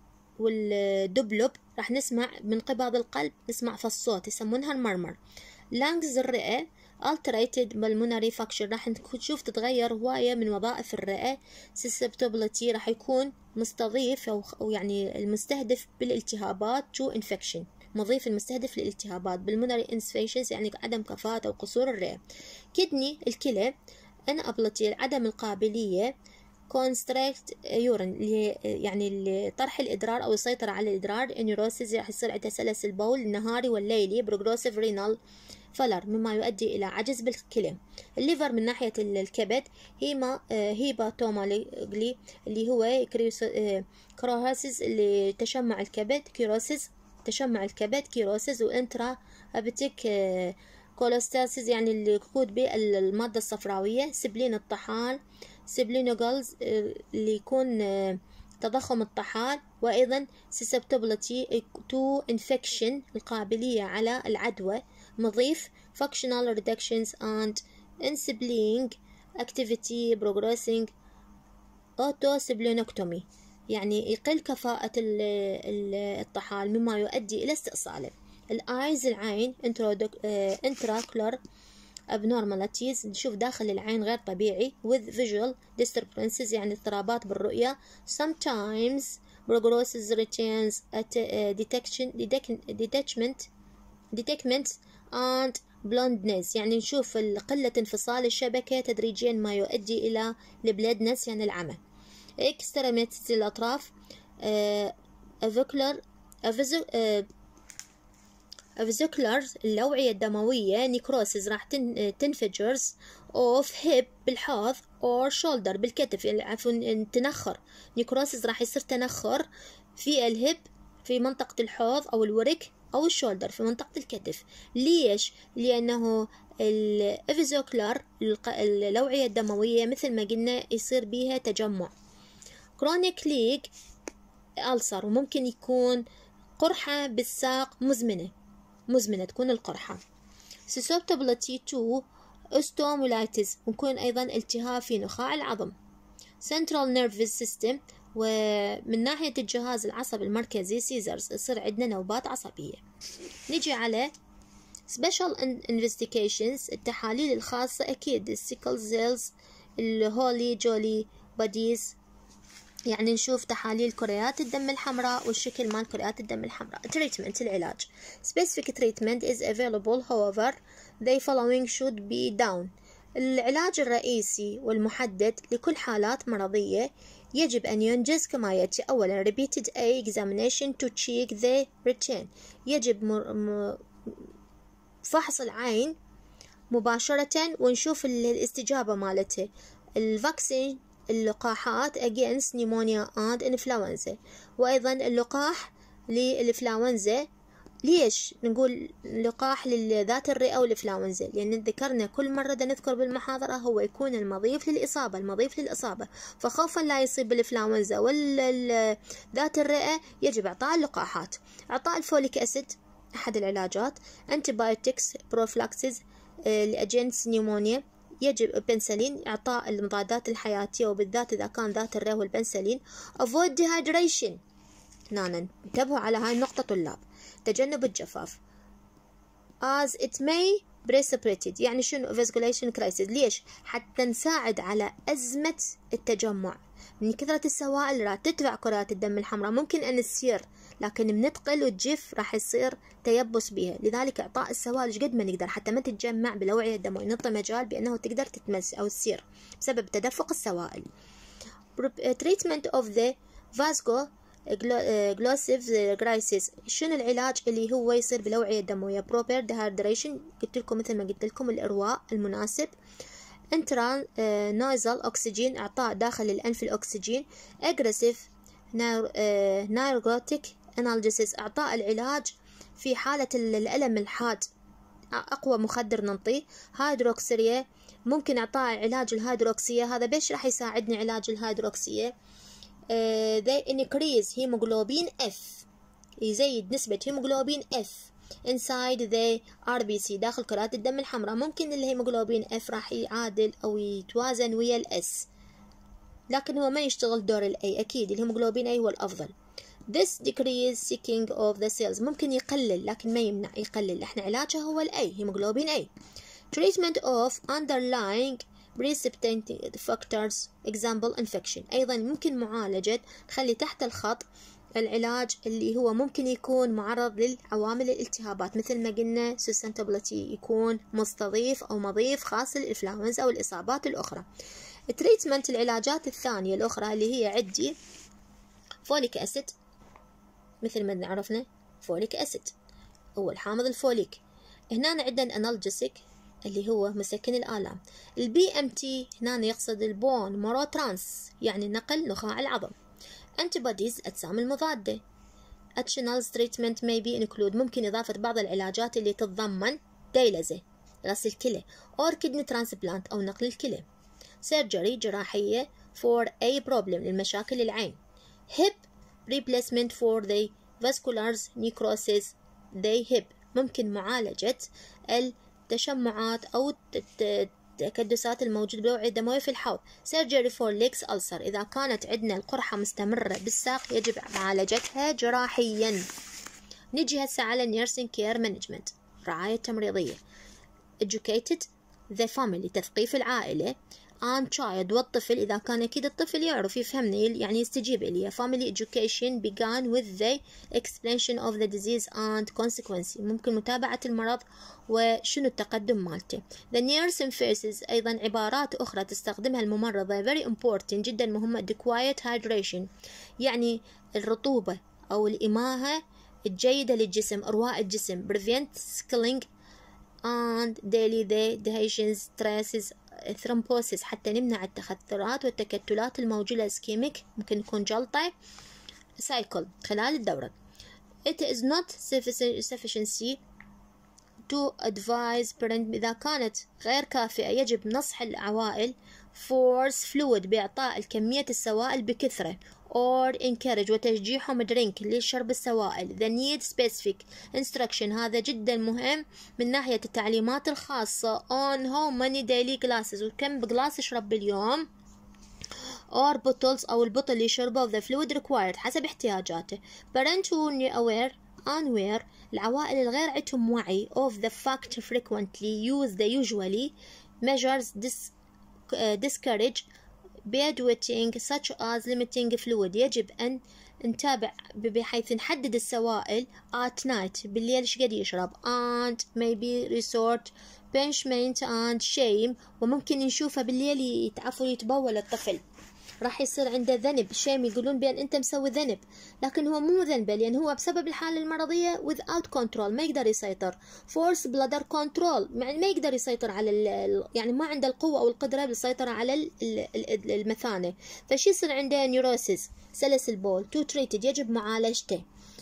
والدبلب راح نسمع بانقباض القلب نسمع في الصوت يسمونها المرمر. لانجز الرئة alterated pulmonary function راح نشوف تتغير هواية من وظائف الرئة. susceptibility راح يكون مستضيف أو يعني المستهدف بالالتهابات to infection مضيف المستهدف للالتهابات. pulmonary insufficiency يعني عدم كفاءة أو قصور الرئة. kidney الكلى inability عدم القابلية. constrict urine يعني طرح الإدرار أو السيطرة على الإدرار. neurosis راح يصير عندها سلس البول النهاري والليلي. progressive renal failure مما يؤدي إلى عجز بالكلى. الليفر من ناحية الكبد هيما هيباتومالي اللي هو كروهاسيس اللي تشمع الكبد. كيروسيس تشمع الكبد كيروسيس. وانترا أبتيك كولوستاسيس يعني اللي يقود بالمادة الصفراوية. سبلين الطحال سبلينوغلز اللي يكون تضخم الطحال. وأيضا susceptibility to infection القابلية على العدوى مضيف. functional reductions and ensibling activity progressing autosplenectomy يعني يقل كفاءة الطحال مما يؤدي إلى استئصاله. الآيز العين intraocular abnormalities نشوف داخل العين غير طبيعي. with visual disturbances يعني اضطرابات بالرؤية. sometimes progresses retains at detection detachment detachment and blindness يعني نشوف قلة انفصال الشبكة تدريجيا ما يؤدي إلى البليدنس يعني العمى. extremities الأطراف avicular أفيزيكولار الأوعية الدموية. نيكروسيس راح تنفجرز أوف هيب بالحوض أو شولدر بالكتف يعني عفوا تنخر. نيكروسيس راح يصير تنخر في الهب في منطقة الحوض أو الورك أو الشولدر في منطقة الكتف. ليش؟ لأنه الفيزوكلار الأوعية الدموية مثل ما قلنا يصير بيها تجمع. كرونيك ليج ألسر، وممكن يكون قرحة بالساق مزمنة مزمنة تكون القرحة. susceptibility to osteomyelitis، ويكون أيضا التهاب في نخاع العظم. central nervous system، ومن ناحية الجهاز العصبي المركزي سيزرز، يصير عندنا نوبات عصبية. نجي على special investigations، التحاليل الخاصة أكيد السيكل سيلز، الهولي جولي بوديز، يعني نشوف تحاليل كريات الدم الحمراء والشكل مال كريات الدم الحمراء. treatment العلاج specific treatment is available however the following should be down. العلاج الرئيسي والمحدد لكل حالات مرضية يجب أن ينجز كما يأتي. أولا repeated eye examination to check the return، يجب م... فحص العين مباشرة ونشوف الاستجابة مالته. الفاكسين اللقاحات against pneumonia and influenza، وأيضا اللقاح للإنفلونزا. ليش نقول لقاح لذات الرئة والإنفلونزا؟ لأن ذكرنا كل مرة دا نذكر بالمحاضرة هو يكون المضيف للإصابة المضيف للإصابة، فخوفا لا يصيب بالإنفلونزا وذات الرئة يجب إعطاء اللقاحات. إعطاء الفوليك أسيد أحد العلاجات. antibiotics prophylaxis لأجنس نيمونيا، يجب بنسلين إعطاء المضادات الحياتية وبالذات إذا كان ذات الرئة والبنسلين. avoid dehydration، هنا انتبهوا على هاي النقطة طلاب، تجنب الجفاف. as it may precipitate، يعني شنو vasculation crisis؟ ليش؟ حتى نساعد على أزمة التجمع. من كثرة السوائل اللي راح تدفع كرات الدم الحمراء ممكن أن تسير، لكن بنتقل وتجف راح يصير تيبس بها. لذلك إعطاء السوائل قد ما نقدر حتى ما تتجمع بالأوعية الدموية، نعطي مجال بأنه تقدر تتمس أو تسير بسبب تدفق السوائل. treatment of the vasco glossive crisis، شنو العلاج اللي هو يصير بالأوعية الدموية؟ proper dehydration، قلت لكم مثل ما قلت لكم الإرواء المناسب. intra nasal oxygen، إعطاء داخل الأنف الأكسجين. aggressive neurotic analgesis، إعطاء العلاج في حالة الألم الحاد، أقوى مخدر ننطيه. هيدروكسيريا، ممكن إعطاء علاج الهيدروكسية. هذا بيش راح يساعدني علاج الهيدروكسية؟ Uh, they increase hemoglobin F، يزيد نسبة هيموغلوبين F inside the آر بي سي، داخل كرات الدم الحمراء. ممكن الهيموغلوبين F راح يعادل أو يتوازن ويا الأس، لكن هو ما يشتغل دور الأي. أكيد الهيموغلوبين أي هو الأفضل. this decrease seeking of the cells، ممكن يقلل لكن ما يمنع يقلل. احنا علاجه هو الأي، هيموغلوبين أي. treatment of underlying precipitant factors example infection، أيضا ممكن معالجة تخلي تحت الخط العلاج اللي هو ممكن يكون معرض للعوامل الالتهابات، مثل ما قلنا susceptibility يكون مستضيف أو مضيف خاص للإنفلونزا أو الإصابات الأخرى. التريتمنت العلاجات الثانية الأخرى اللي هي عندي فوليك أسيد، مثل ما عرفنا فوليك أسيد هو الحامض الفوليك. هنا عندنا أنالجيسيك اللي هو مسكن الآلام. البي ام تي هنا يقصد البون مارو ترانس، يعني نقل نخاع العظم. antibodies أجسام المضادة. additional treatment may be include، ممكن إضافة بعض العلاجات اللي تتضمن دياليزة غسل الكلى or kidney transplant أو نقل الكلى. surgery جراحية for a problem للمشاكل العين. hip replacement for the vascular necrosis the hip، ممكن معالجة التشمعات أو التكدسات الموجودة بالأوعية الدموية في الحوض. surgery for legs ulcer، إذا كانت عندنا القرحة مستمرة بالساق يجب معالجتها جراحيا. نجي هسه على nursing care management، رعاية تمريضية. educated the family، تثقيف العائلة. and child، والطفل إذا كان أكيد الطفل يعرف يفهمني يعني يستجيب إلي. family education began with the explanation of the disease and consequences، ممكن متابعة المرض وشنو التقدم مالته. the nurse faces، أيضا عبارات أخرى تستخدمها الممرضة very important جدا مهمة. the quiet hydration، يعني الرطوبة أو الإماهة الجيدة للجسم، إرواء الجسم. prevent scaling and daily dehydrations stresses ثرومبوسيس، حتى نمنع التخثرات والتكتلات الموجودة. اسكيميك، ممكن يكون جلطة. سايكل، خلال الدورة. it is not sufficiency to advise parent إذا كانت غير كافية يجب نصح العوائل force fluid بإعطاء الكمية السوائل بكثرة or encourage وتشجيعهم drink لشرب السوائل. the need specific instruction هذا جدا مهم من ناحية التعليمات الخاصة on how many daily glasses وكم بجلاس يشرب باليوم or bottles أو البطل اللي يشربه the fluid required حسب احتياجاته. parent who aware unaware العوائل الغير عندهم وعي of the fact frequently use the usually measures dis, uh, discourage bedwetting such as limiting fluid يجب أن نتابع بحيث نحدد السوائل at night بالليل ايش قد يشرب and maybe resort punishment and shame وممكن نشوفه بالليل يتعفو يتبول الطفل راح يصير عنده ذنب شيم يقولون بأن أنت مسوي ذنب لكن هو مو ذنب لأن هو بسبب الحالة المرضية without control ما يقدر يسيطر force bladder control يعني ما يقدر يسيطر على يعني ما عنده القوة أو القدرة بالسيطرة على المثانة فشي يصير عنده نيوروسيس سلس البول to treated يجب معالجته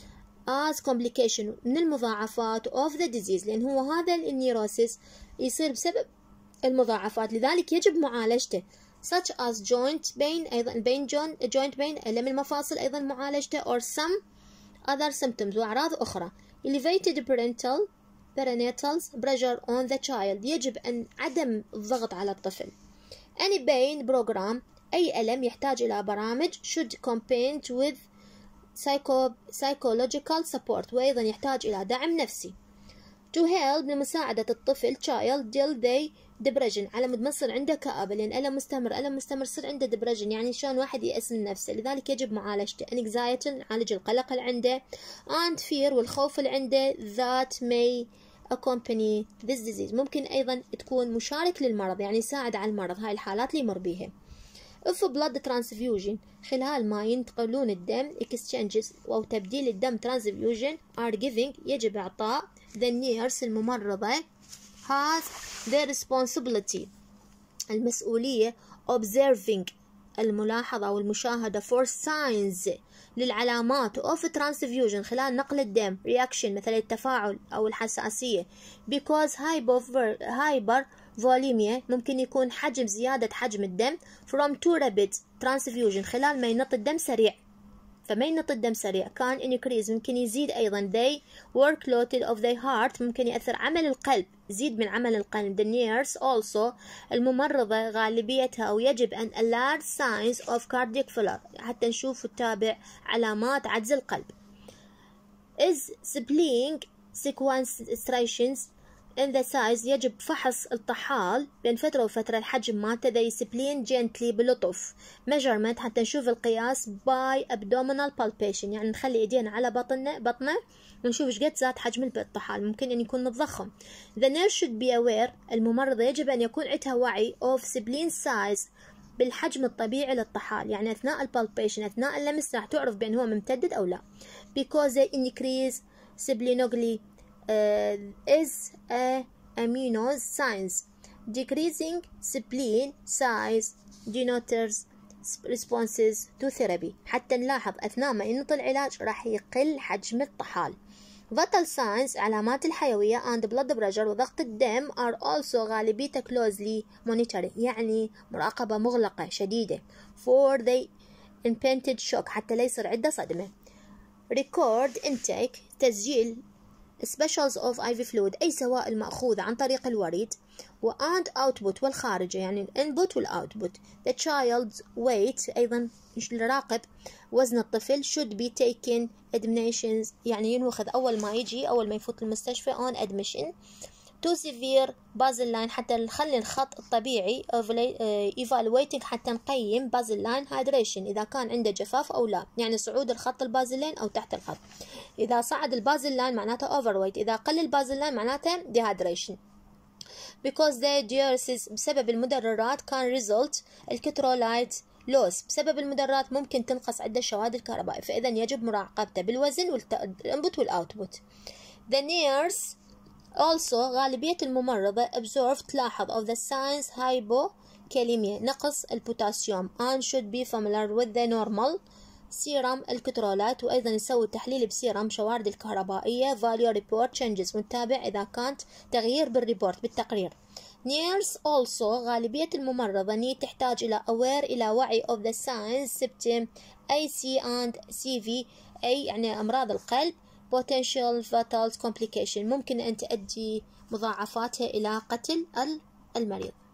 as complication من المضاعفات of the disease لأن هو هذا النيوروسيس يصير بسبب المضاعفات لذلك يجب معالجته such as joint pain أيضا البين joint pain ألم المفاصل أيضا معالجته or some other symptoms وأعراض أخرى. elevated parental parental pressure on the child يجب أن عدم الضغط على الطفل. any pain program أي ألم يحتاج إلى برامج should accompany with psycho psychological support وأيضا يحتاج إلى دعم نفسي to help لمساعدة الطفل child deal they depression على مود ما يصير عنده كآبة لأن ألم مستمر ألم مستمر يصير عنده depression يعني شلون واحد يأس من نفسه لذلك يجب معالجته anxiety نعالج القلق اللي عنده and fear والخوف اللي عنده that may accompany this disease ممكن أيضا تكون مشارك للمرض يعني يساعد على المرض هاي الحالات اللي يمر بيها. if blood transfusion خلال ما ينتقلون الدم exchanges أو تبديل الدم transfusion are giving يجب إعطاء the nurse الممرضة has the responsibility المسؤولية observing الملاحظة أو المشاهدة for signs للعلامات of transfusion خلال نقل الدم reaction مثل التفاعل أو الحساسية because hyper hypervolemia ممكن يكون حجم زيادة حجم الدم from too rapid transfusion خلال ما ينط الدم سريع فما ينط الدم سريع كان increase ممكن يزيد أيضا they workload of the heart ممكن يأثر عمل القلب يزيد من عمل القلب the nurse also الممرضة غالبيتها أو يجب أن alert signs of cardiac failure حتى نشوف وتتابع علامات عجز القلب is spleen sequestrations in the size يجب فحص الطحال بين فترة وفترة الحجم مالته ذي سبلين جنتلي بلطف measurement حتى نشوف القياس by abdominal palpation يعني نخلي ايدينا على بطنه بطنه ونشوف ايش قد زاد حجم الطحال ممكن ان يكون متضخم. the nurse should be aware الممرضة يجب ان يكون عندها وعي of spleen size بالحجم الطبيعي للطحال يعني اثناء البالبيشن اثناء اللمس راح تعرف بان هو ممتدد او لا because they increase splenomegaly Uh, is a amino signs decreasing spleen size denotes responses to therapy حتى نلاحظ أثناء ما ينطي العلاج راح يقل حجم الطحال. vital signs علامات الحيوية and blood pressure وضغط الدم are also غالبيتها closely monitored يعني مراقبة مغلقة شديدة for the impending shock حتى لا يصير عنده صدمة. record intake تسجيل specials of آي في fluid أي سوائل مأخوذة عن طريق الوريد و and output والخارجة يعني ال input وال output. the child's weight أيضا نراقب وزن الطفل should be taken admissions يعني ينوخذ أول ما يجي أول ما يفوت المستشفى on admission to severe baseline حتى نخلي الخط الطبيعي evaluating حتى نقيم baseline hydration إذا كان عنده جفاف أو لا يعني صعود الخط البازلين أو تحت الخط إذا صعد البازلين معناته overweight إذا قل البازلين معناته dehydration because the diuresis بسبب المدررات كان result الكترولايت لوس بسبب المدررات ممكن تنقص عدة الشواهد الكهربائية فإذا يجب مراقبته بالوزن والانبوت والاوتبوت. the nurse also غالبية الممرضة observe تلاحظ of the signs hypokalemia نقص البوتاسيوم and should be familiar with the normal سيرم الكترولات، وأيضا نسوي تحليل بسيرم شوارد الكهربائية value report changes، ونتابع إذا كانت تغيير بالريبورت بالتقرير. Nurse also غالبية الممرضة need تحتاج إلى aware إلى وعي of the signs symptom A C and C V أي يعني أمراض القلب potential fatal complication ممكن أن تؤدي مضاعفاتها إلى قتل المريض.